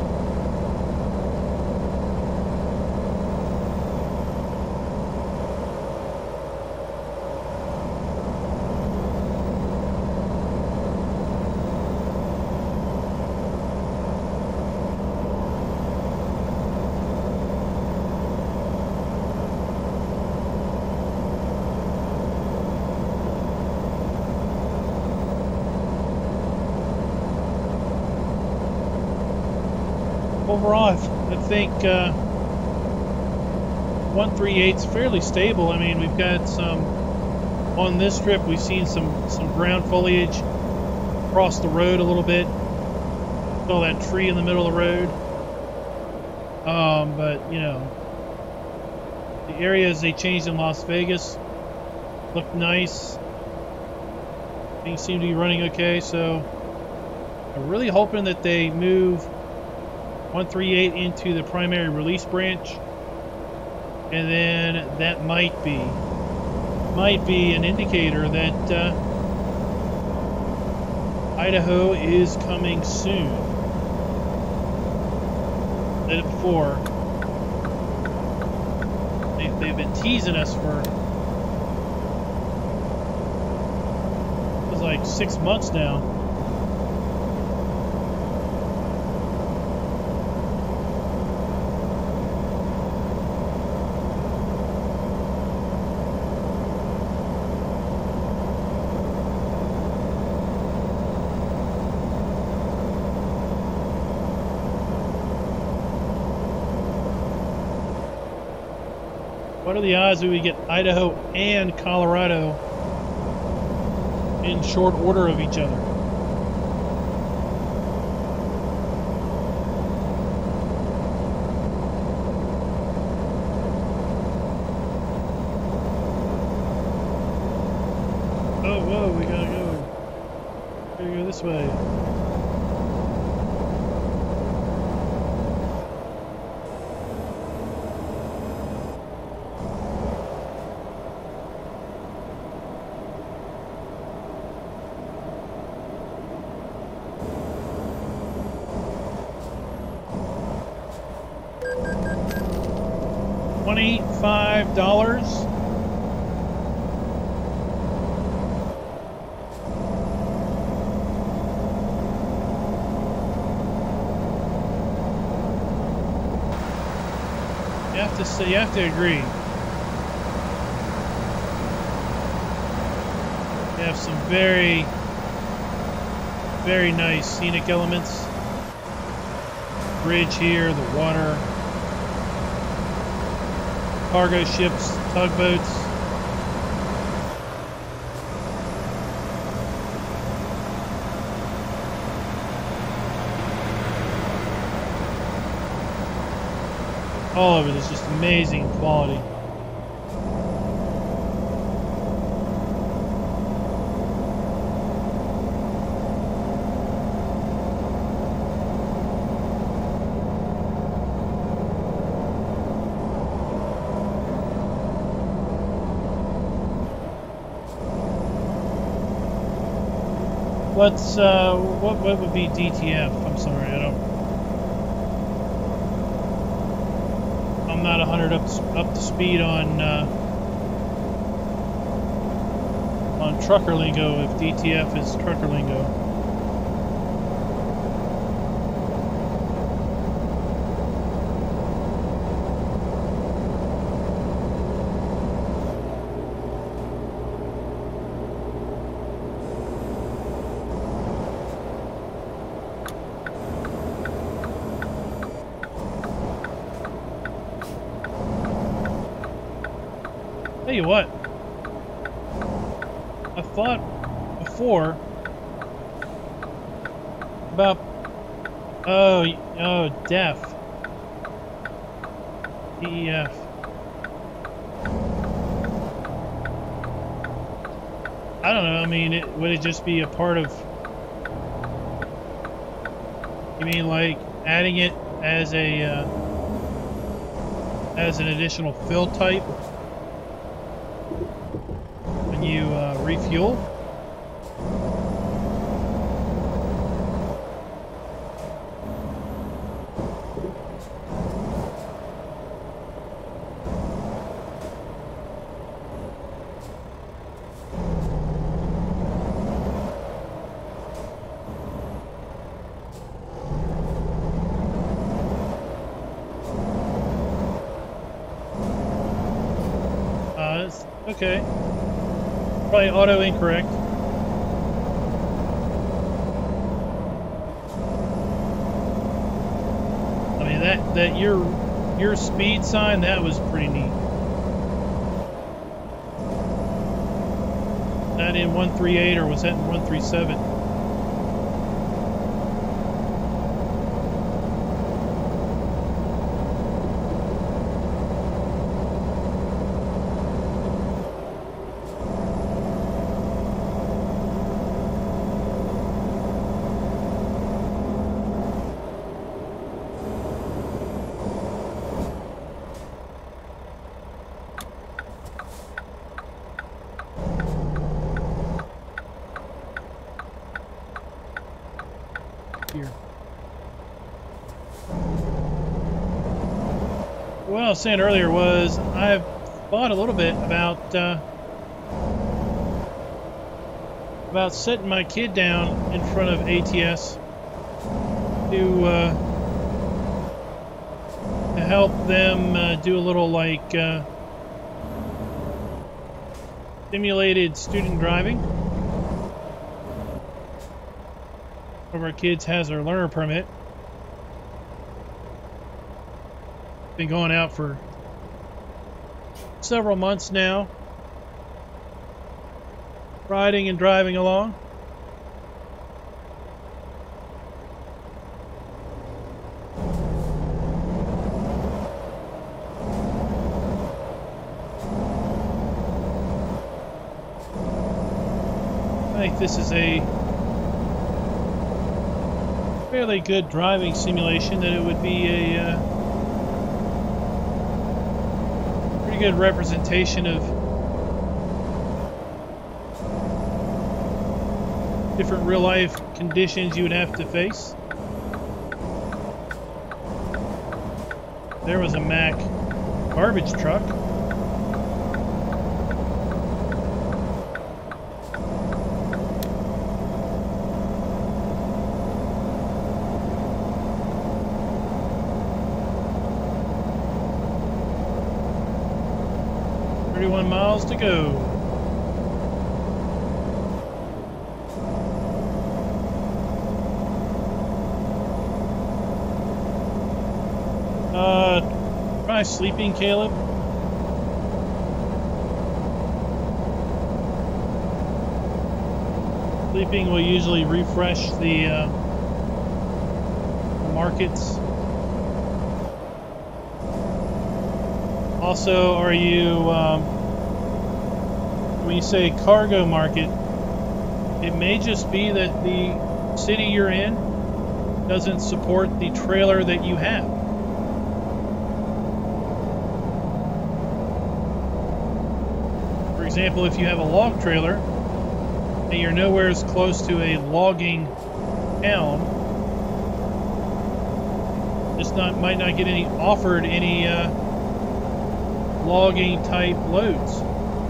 Overall, I think 138's fairly stable. I mean, we've got some on this strip. We've seen some ground foliage across the road a little bit. Saw that tree in the middle of the road. But you know, the areas they changed in Las Vegas look nice. Things seem to be running okay. So I'm really hoping that they move 138 into the primary release branch, and then that might be an indicator that Idaho is coming soon. Said it before. They've been teasing us for it was like 6 months now. What are the odds that we get Idaho and Colorado in short order of each other? Oh, whoa, we gotta go. Gotta go this way. $25. You have to agree. You have some very, very nice scenic elements. Bridge here, the water, cargo ships, tugboats. All of it is just amazing quality. What would be DTF? I'm sorry, I'm not 100 up to speed on trucker lingo. If DTF is trucker lingo. Tell you what, I thought before about DEF. DEF. I don't know. I mean, would it just be a part of? You mean like adding it as a as an additional fill type? You refuel. Okay. Probably auto incorrect. I mean that your speed sign, that was pretty neat. That in 138 or was that in 137? What I was saying earlier was I've thought a little bit about setting my kid down in front of ATS to help them do a little like simulated student driving. One of our kids has their learner permit. Been going out for several months now, riding and driving along. I think this is a fairly good driving simulation, that it would be a pretty good representation of different real life conditions you would have to face. There was a Mack garbage truck. Miles to go. Try sleeping, Caleb. Sleeping will usually refresh the markets. Also, are you when you say cargo market, it may just be that the city you're in doesn't support the trailer that you have. For example, if you have a log trailer and you're nowhere as close to a logging town, just might not get offered any logging type loads.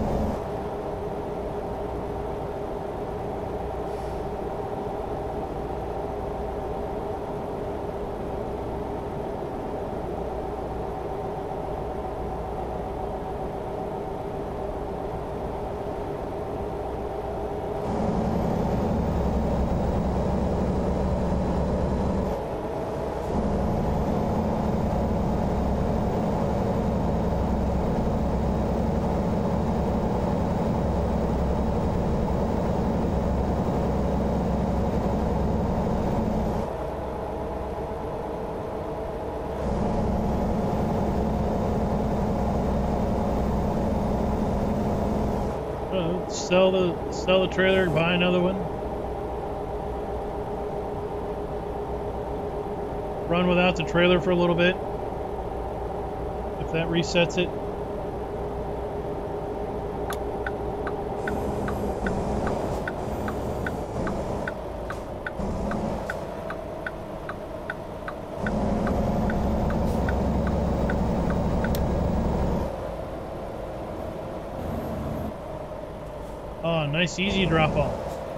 Sell the trailer, buy another one. Run without the trailer for a little bit, if that resets it. Oh, nice easy drop off.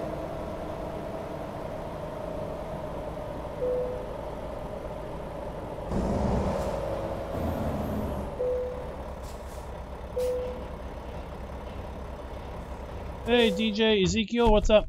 Hey DJ Ezekiel, what's up?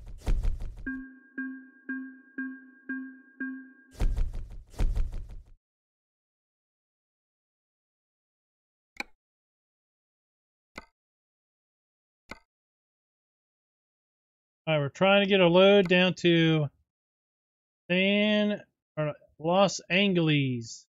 Alright, we're trying to get a load down to Los Angeles.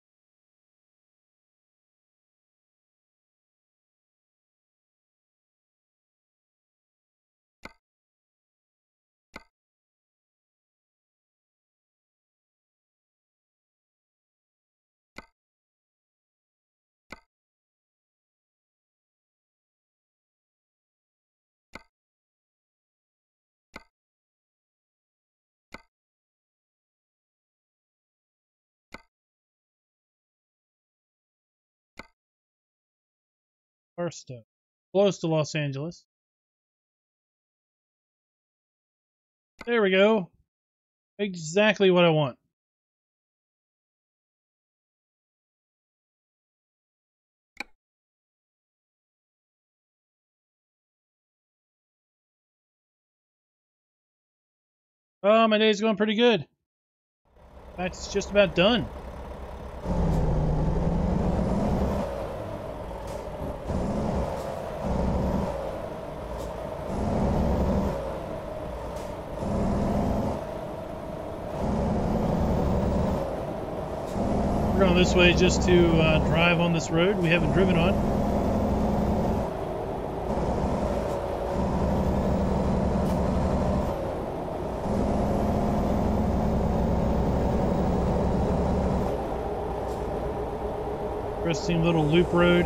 Barstow, close to Los Angeles. There we go. Exactly what I want. Oh, my day's going pretty good. In fact, it's just about done. We're going this way just to drive on this road we haven't driven on. Interesting little loop road.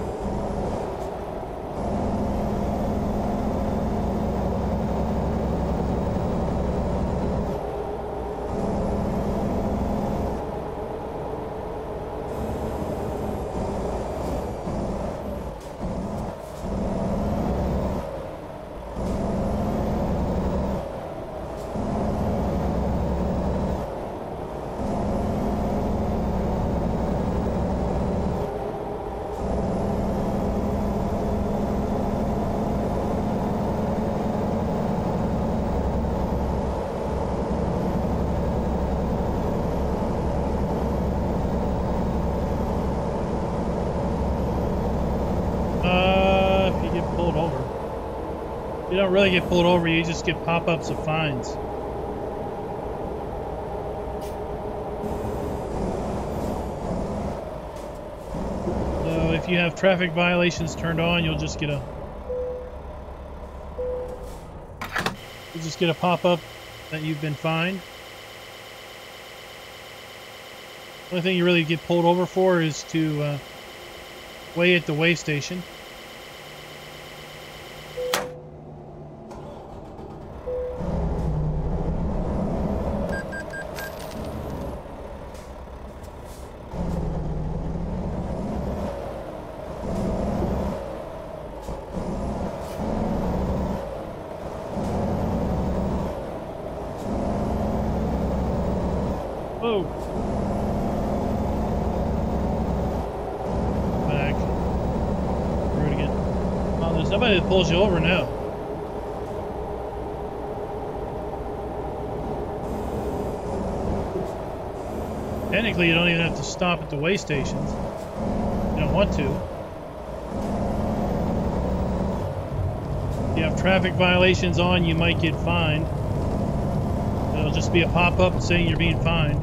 You don't really get pulled over, you just get pop-ups of fines. So if you have traffic violations turned on, you'll just get a pop-up that you've been fined. The only thing you really get pulled over for is to weigh at the weigh station. Somebody that pulls you over now. Technically, you don't even have to stop at the weigh stations. You don't want to. If you have traffic violations on, you might get fined. It'll just be a pop-up saying you're being fined.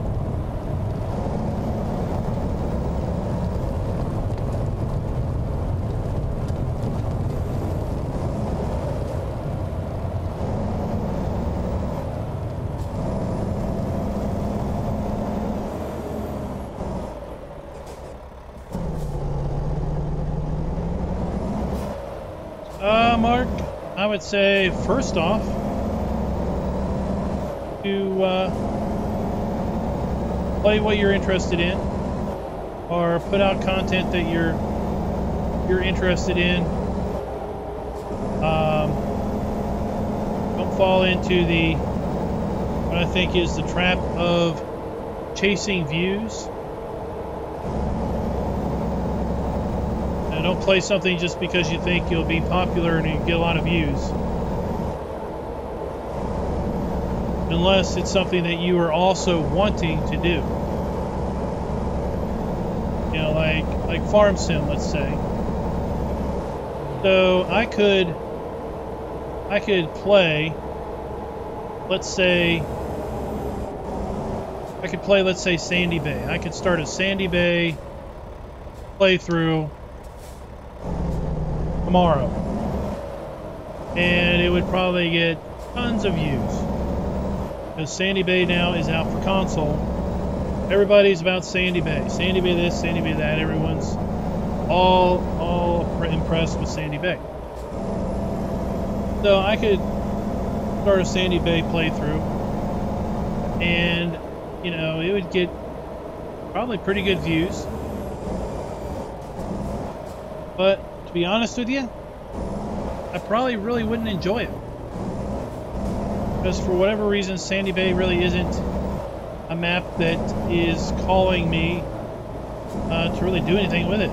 Mark, I would say first off to play what you're interested in, or put out content that you're interested in. Don't fall into what I think is the trap of chasing views. Don't play something just because you think you'll be popular and you get a lot of views. Unless it's something that you are also wanting to do. You know, like farm sim, let's say. So I could play, let's say Sandy Bay. I could start a Sandy Bay playthrough tomorrow, and it would probably get tons of views because Sandy Bay now is out for console. Everybody's about Sandy Bay. Sandy Bay this, Sandy Bay that. Everyone's all impressed with Sandy Bay. So I could start a Sandy Bay playthrough, and you know, it would get probably pretty good views. But to be honest with you, I probably really wouldn't enjoy it. Because for whatever reason, Sandy Bay really isn't a map that is calling me to really do anything with it.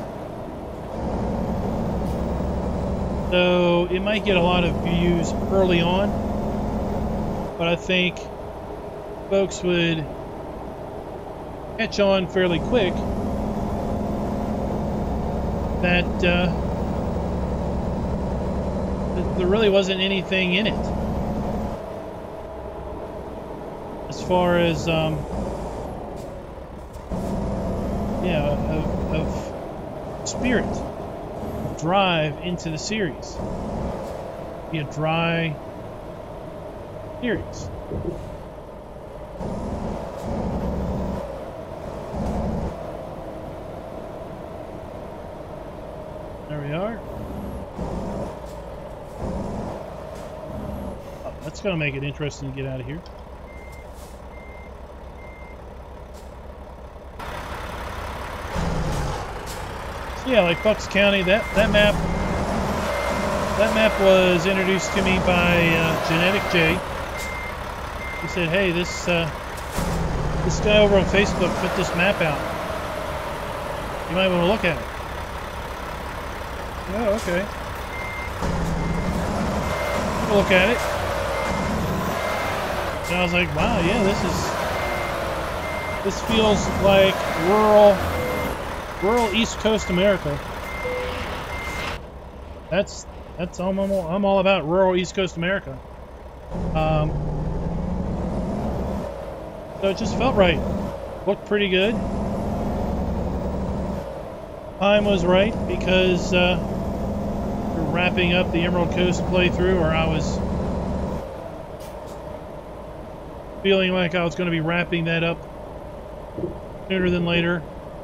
So it might get a lot of views early on, but I think folks would catch on fairly quick that there really wasn't anything in it as far as yeah, of spirit, of drive into the series. Be a dry series. There we are. Oh, that's gonna make it interesting to get out of here. So yeah, like Bucks County, that map was introduced to me by Genetic J. He said, "Hey, this guy over on Facebook put this map out. You might want to look at it." Oh, okay. I'll look at it. And I was like, "Wow, yeah, this feels like rural East Coast America." That's I'm all about rural East Coast America. So it just felt right. Looked pretty good. Time was right because we're wrapping up the Emerald Coast playthrough, or I was feeling like I was going to be wrapping that up sooner than later.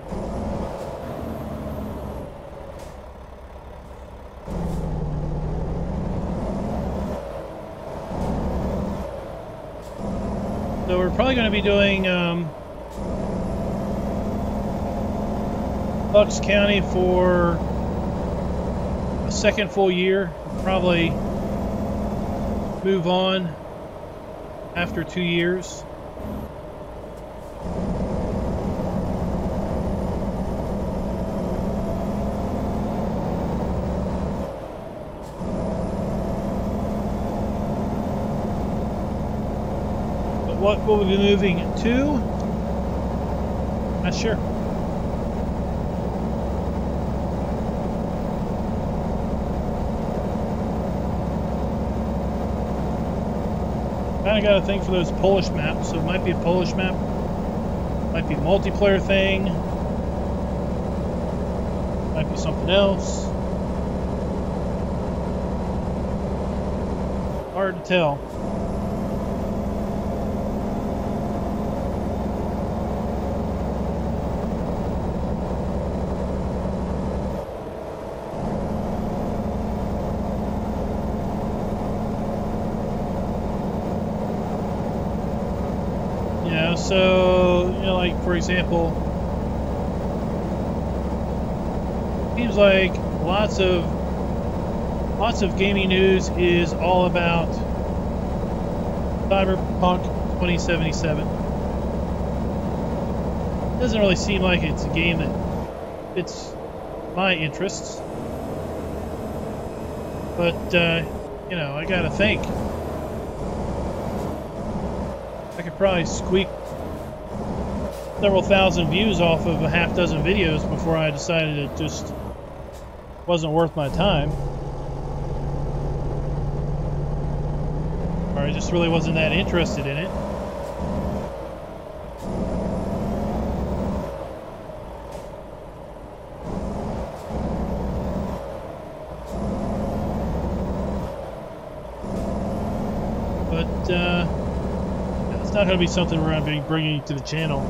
So we're probably going to be doing Bucks County for a second full year. Probably move on after 2 years. What will we be moving to? Not sure. Kind of got a thing for those Polish maps, so it might be a Polish map. Might be a multiplayer thing. Might be something else. Hard to tell. So, you know, like for example, seems like lots of gaming news is all about Cyberpunk 2077. Doesn't really seem like it's a game that fits my interests, but you know, I gotta think. I could probably squeak several thousand views off of a half dozen videos before I decided it just wasn't worth my time. Or I just really wasn't that interested in it. But it's not going to be something we're going to be bringing to the channel.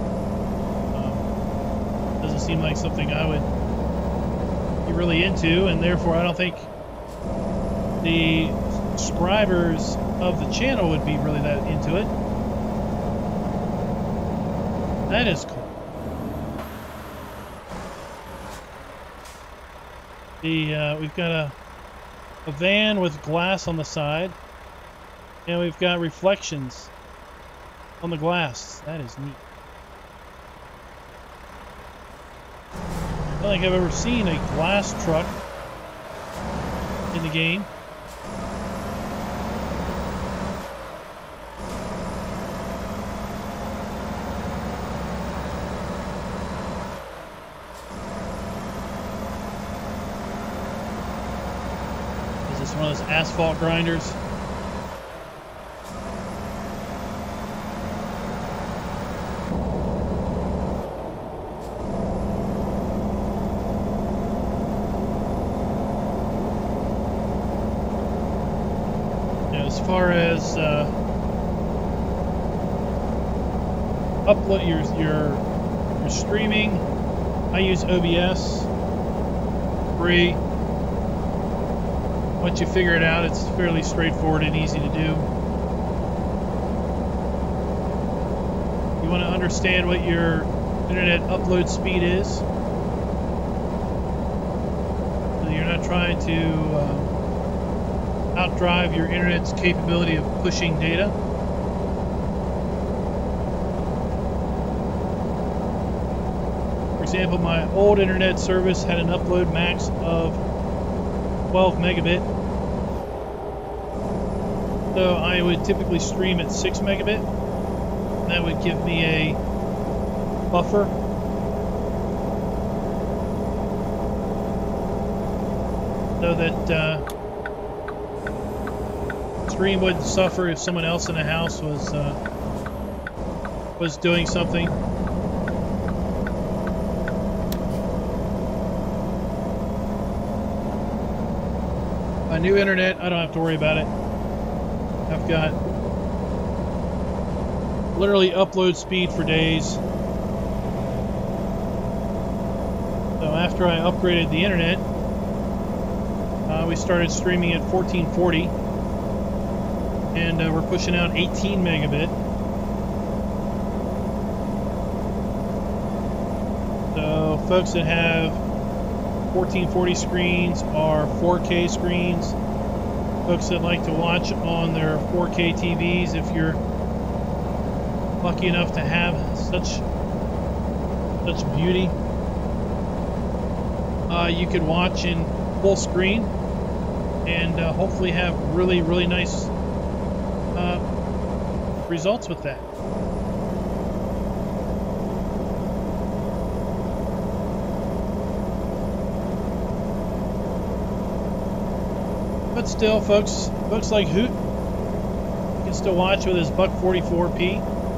Doesn't seem like something I would be really into, and therefore I don't think the subscribers of the channel would be really that into it. That is cool. We've got a van with glass on the side, and we've got reflections on the glass. That is neat. I don't think I've ever seen a glass truck in the game. Is this one of those asphalt grinders? as far as upload your streaming, I use OBS, free. Once you figure it out, it's fairly straightforward and easy to do. You want to understand what your internet upload speed is, so you're not trying to outdrive your internet's capability of pushing data. For example, my old internet service had an upload max of 12 megabit. So I would typically stream at 6 megabit. That would give me a buffer. So that stream wouldn't suffer if someone else in the house was doing something. My new internet, I don't have to worry about it. I've got literally upload speed for days. So after I upgraded the internet, we started streaming at 1440, and we're pushing out 18 megabit. So folks that have 1440 screens are 4K screens. Folks that like to watch on their 4K TVs, if you're lucky enough to have such beauty, you could watch in full screen and hopefully have really nice results with that. But still, folks like Hoot, you can still watch with his buck 44p.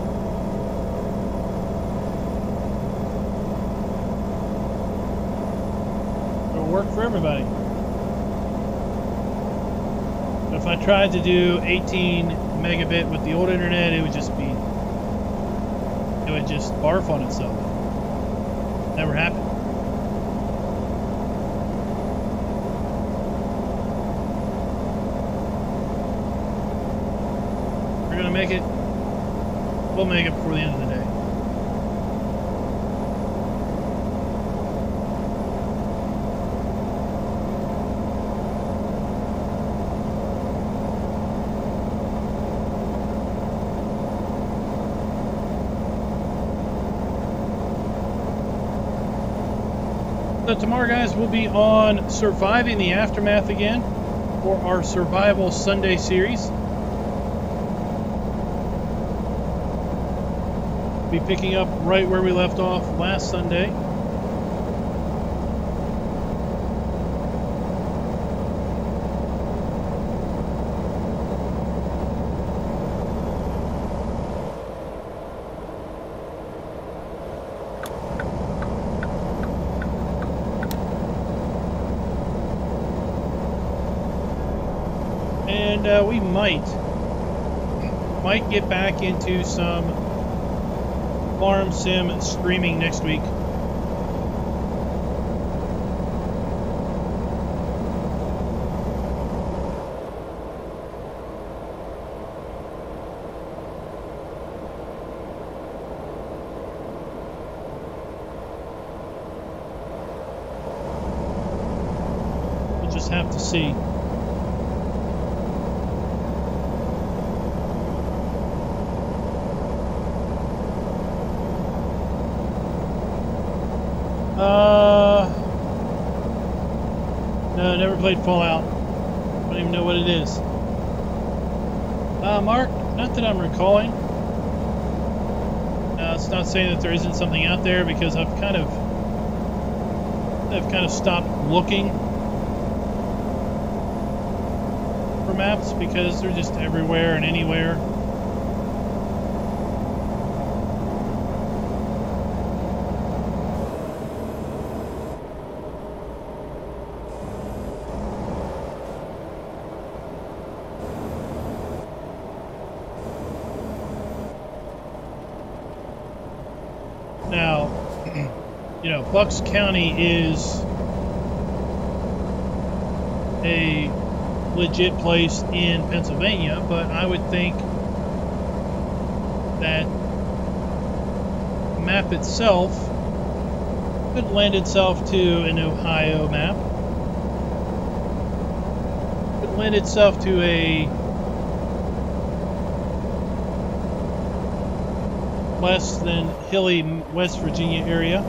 It'll work for everybody. But if I tried to do 18 megabit with the old internet, it would just barf on itself. Never happened. Make it. We'll make it before the end of the day. So tomorrow, guys, we'll be on Surviving the Aftermath again for our Survival Sunday series. Be picking up right where we left off last Sunday. And we might get back into some farm sim streaming next week. We'll just have to see. No, never played Fallout. Don't even know what it is. Mark, not that I'm recalling. It's not saying that there isn't something out there, because I've kind of stopped looking for maps because they're just everywhere and anywhere. you know, Bucks County is a legit place in Pennsylvania, but I would think that the map itself could lend itself to an Ohio map. Could lend itself to a less than hilly West Virginia area.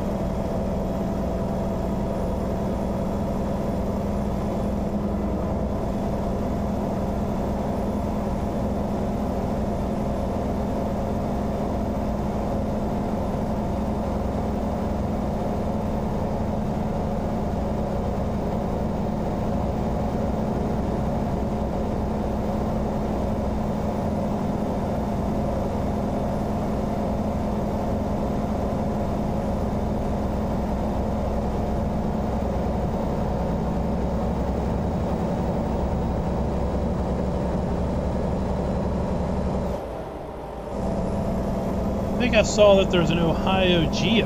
I think I saw that there's an Ohio Geo.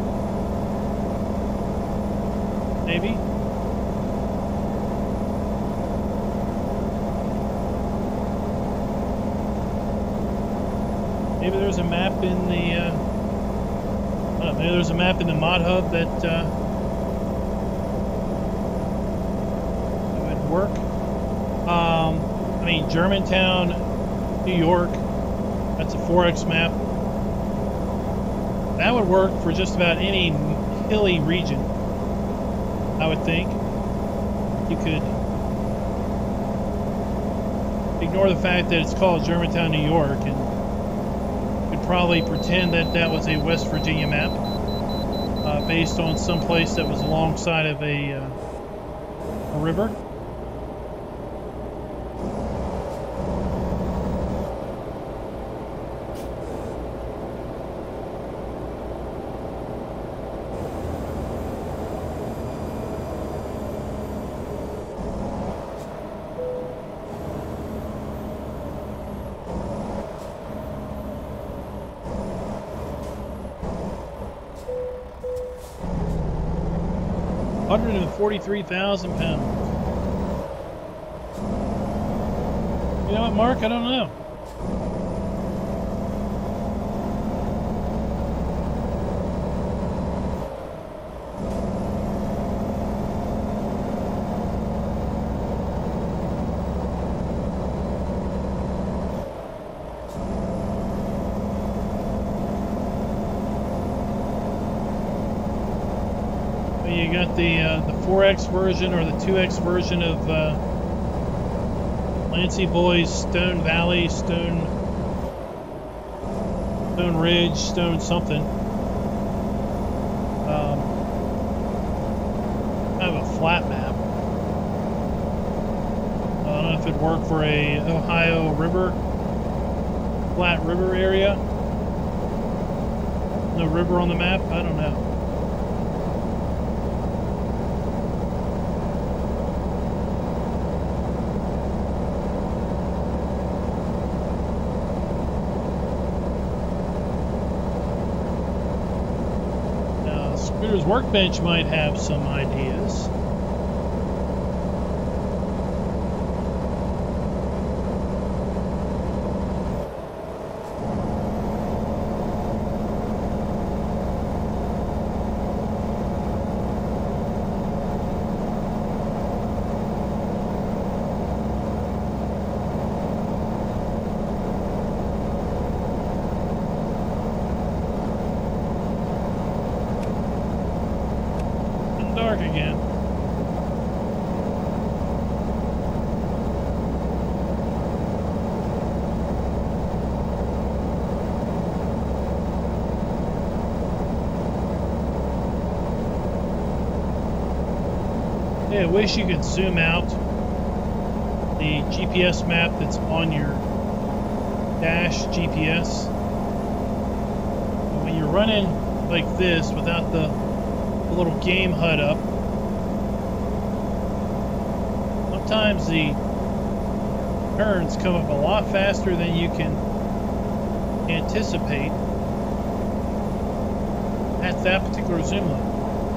Maybe. Maybe there's a map in the, I don't know, maybe there's a map in the mod hub that would work. I mean, Germantown, New York, that's a 4X map. That would work for just about any hilly region, I would think. You could ignore the fact that it's called Germantown, New York, and could probably pretend that that was a West Virginia map based on some place that was alongside of a river. £143,000. You know what, Mark? I don't know. You got the 4X version or the 2X version of Lancy Boys, Stone Valley, Stone Ridge, Stone something. Kind of a flat map. I don't know if it'd work for a Ohio river, flat river area. No river on the map. I don't know. Workbench might have some ideas. Again. Yeah, I wish you could zoom out the GPS map that's on your dash GPS. But when you're running like this without the little game HUD up, sometimes the turns come up a lot faster than you can anticipate. at that particular zoom level.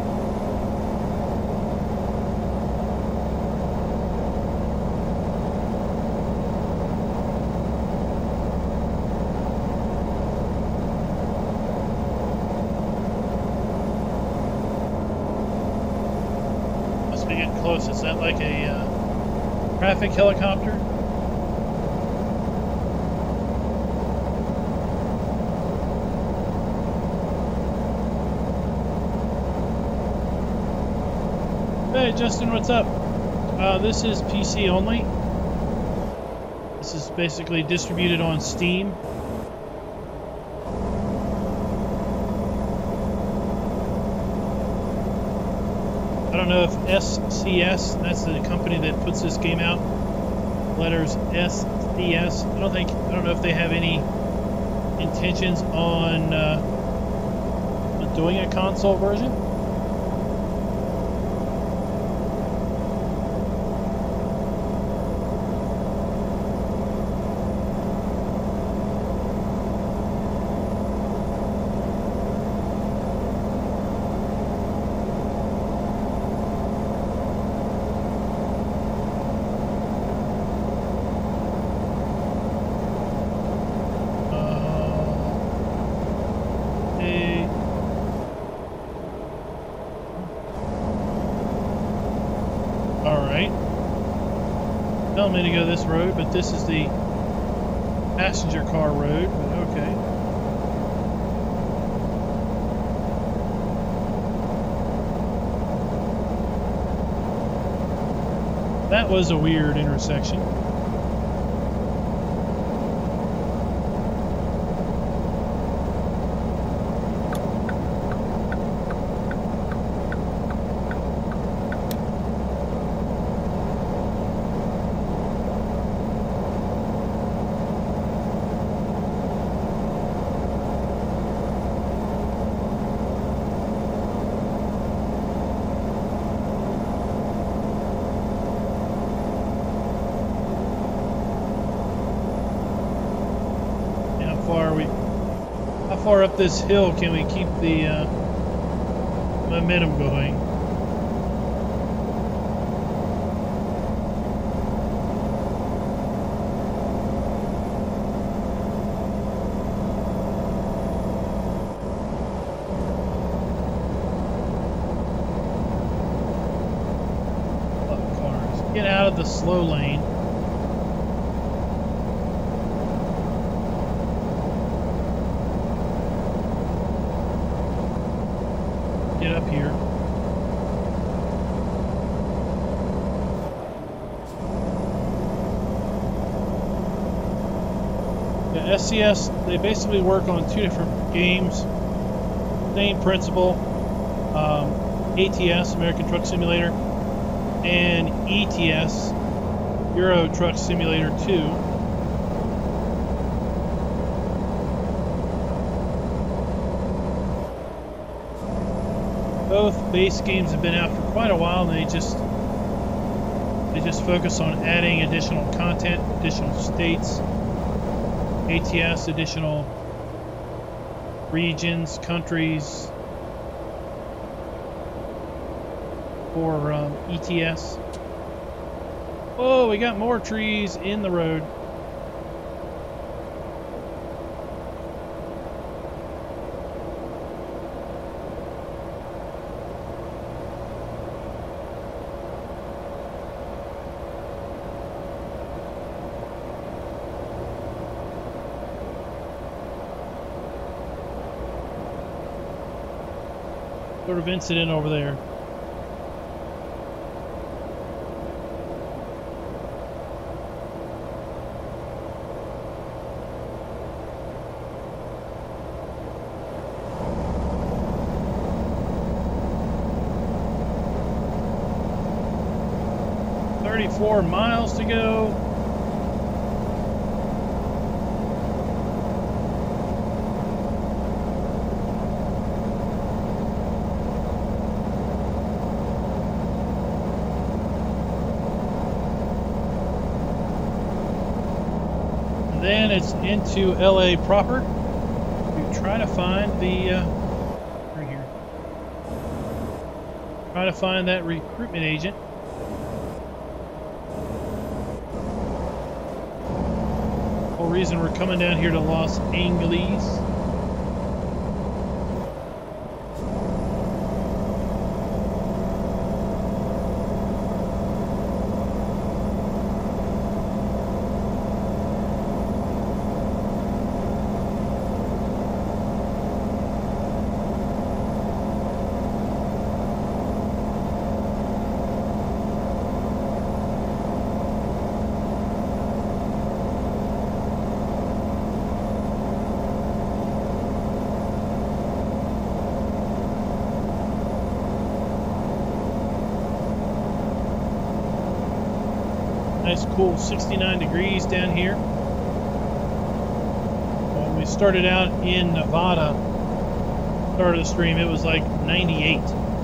Must be getting close. Is that like a traffic helicopter? Hey Justin, what's up? This is PC only. This is basically distributed on Steam. I don't know if SCS, that's the company that puts this game out, letters SCS. I don't know if they have any intentions on doing a console version. Me to go this road, but this is the passenger car road, but okay. That was a weird intersection. Far up this hill can we keep the momentum going? Cars. Get out of the slow lane. Get up here. The SCS, they basically work on two different games. Same principle. ATS, American Truck Simulator, and ETS, Euro Truck Simulator 2. Both base games have been out for quite a while, and they just focus on adding additional content, additional states, ATS, additional regions, countries for ETS. Oh, we got more trees in the road. Sort of incident over there. "34 miles to go." Then it's into LA proper. We try to find the right here. Try to find that recruitment agent. Whole reason we're coming down here to Los Angeles. Nice cool 69 degrees down here. When we started out in Nevada, start of the stream, it was like 98.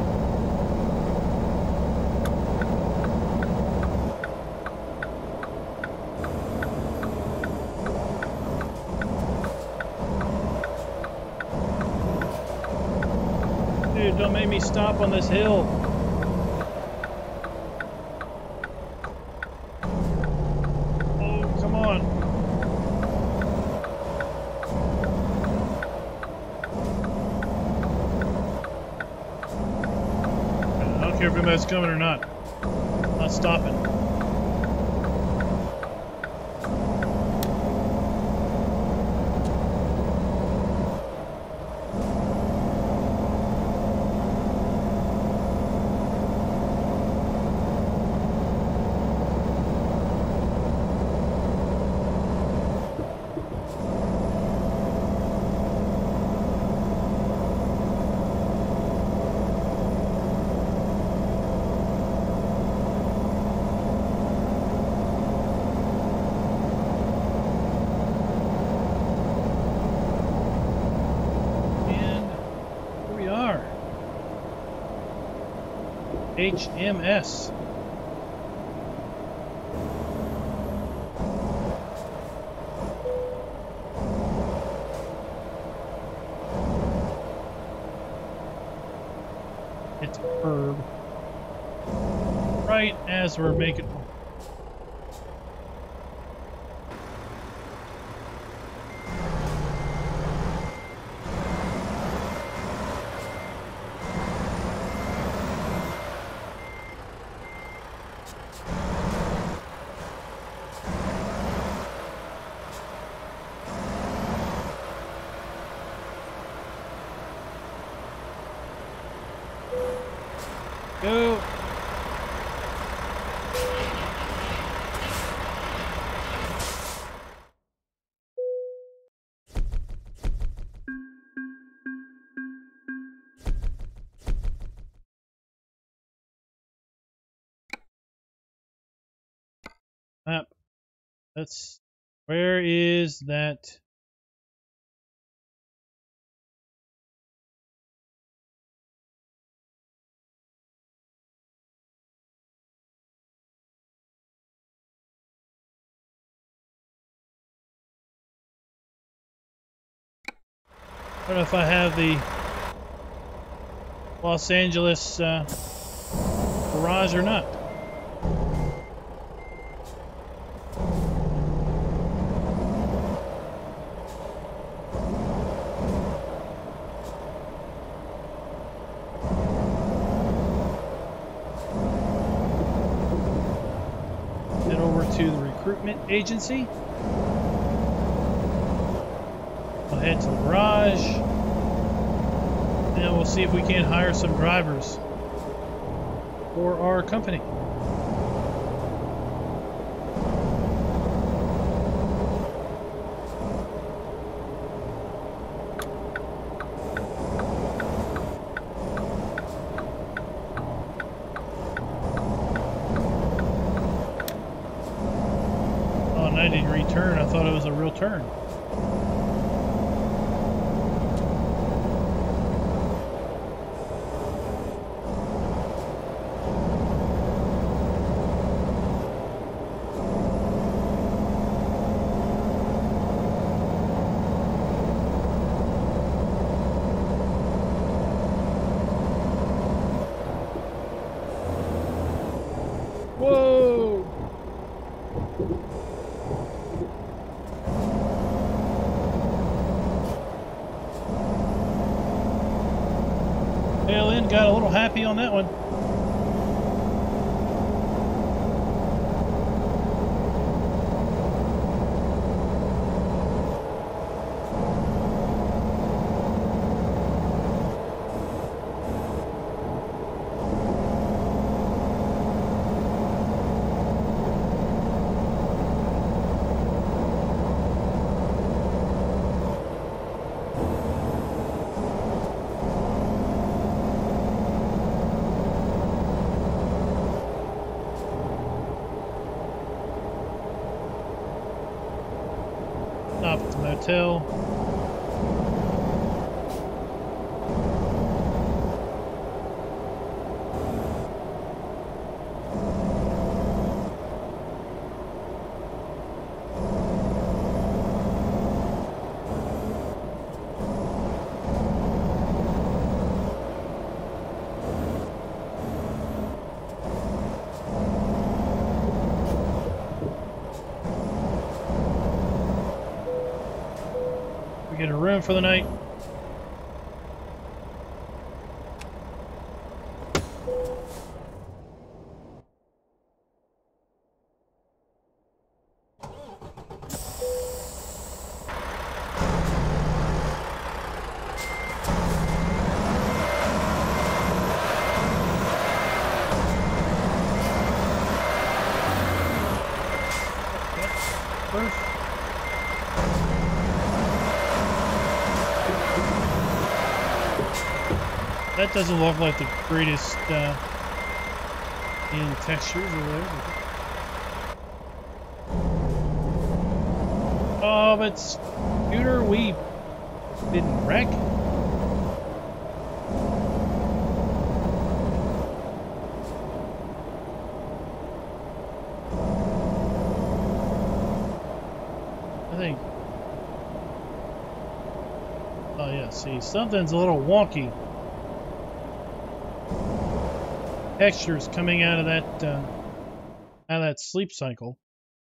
Dude, don't make me stop on this hill. If anybody's coming or not. Not stopping. HMS. It's a curb. Right as we're making. Go. Map. Where is that? I don't know if I have the Los Angeles garage or not. Head over to the recruitment agency. We'll head to the garage, and we'll see if we can't hire some drivers for our company. Oh, 90-degree turn. I thought it was a real turn. Tail end got a little happy on that one. Stop at the motel. We get a room for the night. First. That doesn't look like the greatest in textures or whatever. Oh, but scooter, we didn't wreck. I think. Oh yeah, see, something's a little wonky. Textures coming out of that sleep cycle.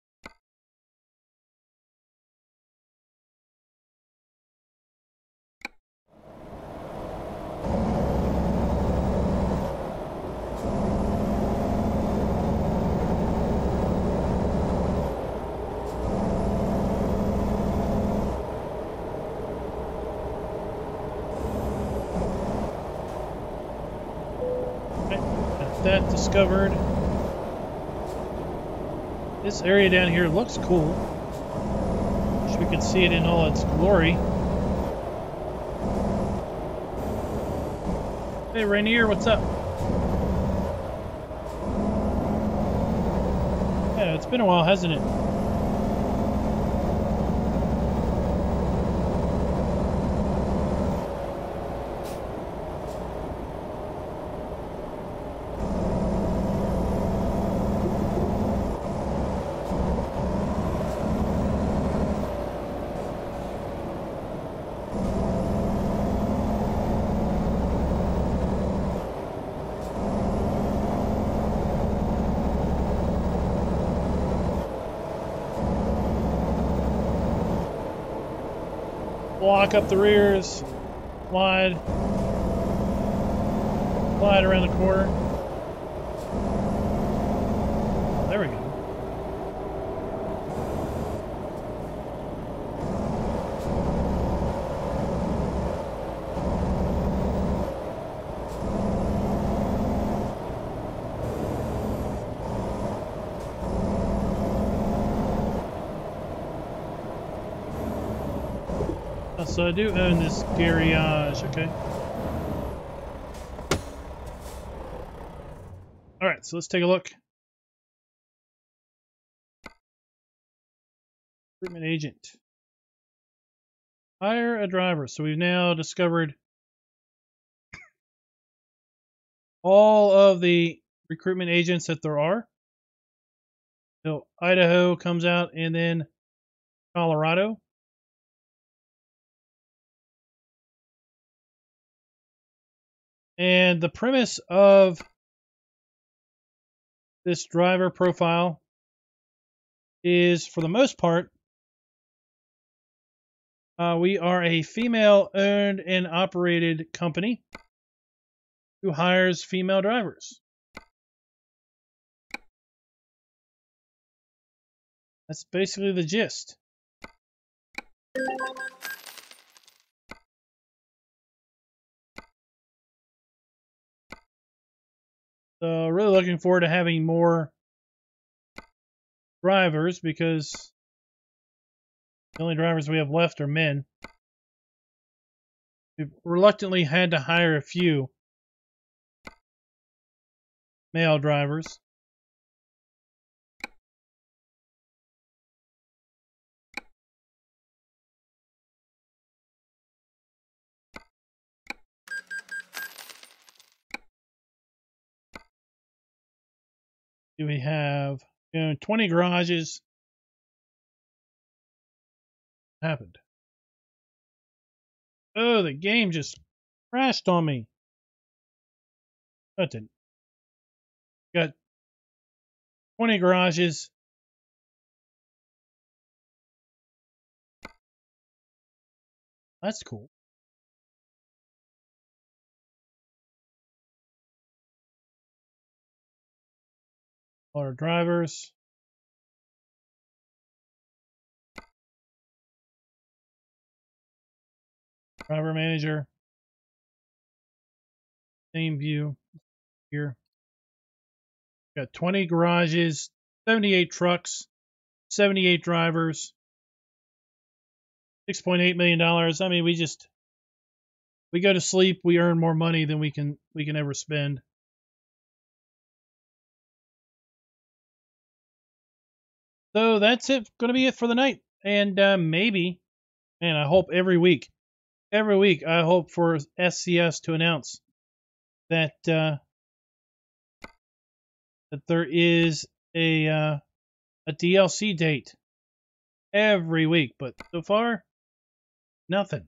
That discovered. This area down here looks cool. Wish we could see it in all its glory. Hey Rainier, what's up? Yeah, it's been a while, hasn't it? Block up the rears, slide around the corner. There we go. So I do own this garage, okay. Alright, so let's take a look. Recruitment agent. Hire a driver. So we've now discovered all of the recruitment agents that there are. So Idaho comes out and then Colorado. And the premise of this driver profile is, for the most part, we are a female-owned and operated company. who hires female drivers. That's basically the gist. So really looking forward to having more drivers because the only drivers we have left are men. We've reluctantly had to hire a few male drivers. Do we have 20 garages? Happened. Oh, the game just crashed on me. That didn't. Got 20 garages. That's cool. Our drivers. Driver manager. Same view here. Got 20 garages, 78 trucks, 78 drivers, $6.8 million. I mean, we go to sleep, we earn more money than we can ever spend. So that's it. Going to be it for the night. And maybe, and I hope every week, I hope for SCS to announce that that there is a DLC date every week. But so far, nothing.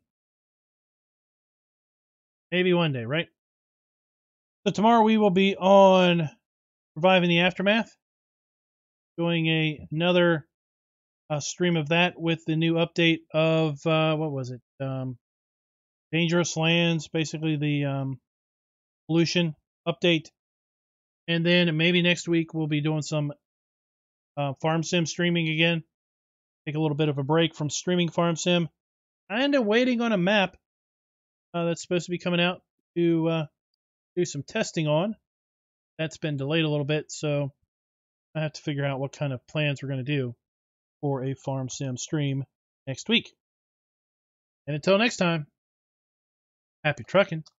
Maybe one day, right? So tomorrow we will be on Reviving the Aftermath, doing another stream of that with the new update of what was it? Dangerous Lands, basically the pollution update. And then maybe next week we'll be doing some Farm Sim streaming again. Take a little bit of a break from streaming Farm Sim. Kind of waiting on a map that's supposed to be coming out to do some testing on. That's been delayed a little bit, so I have to figure out what kind of plans we're going to do for a Farm Sim stream next week. And until next time, happy trucking.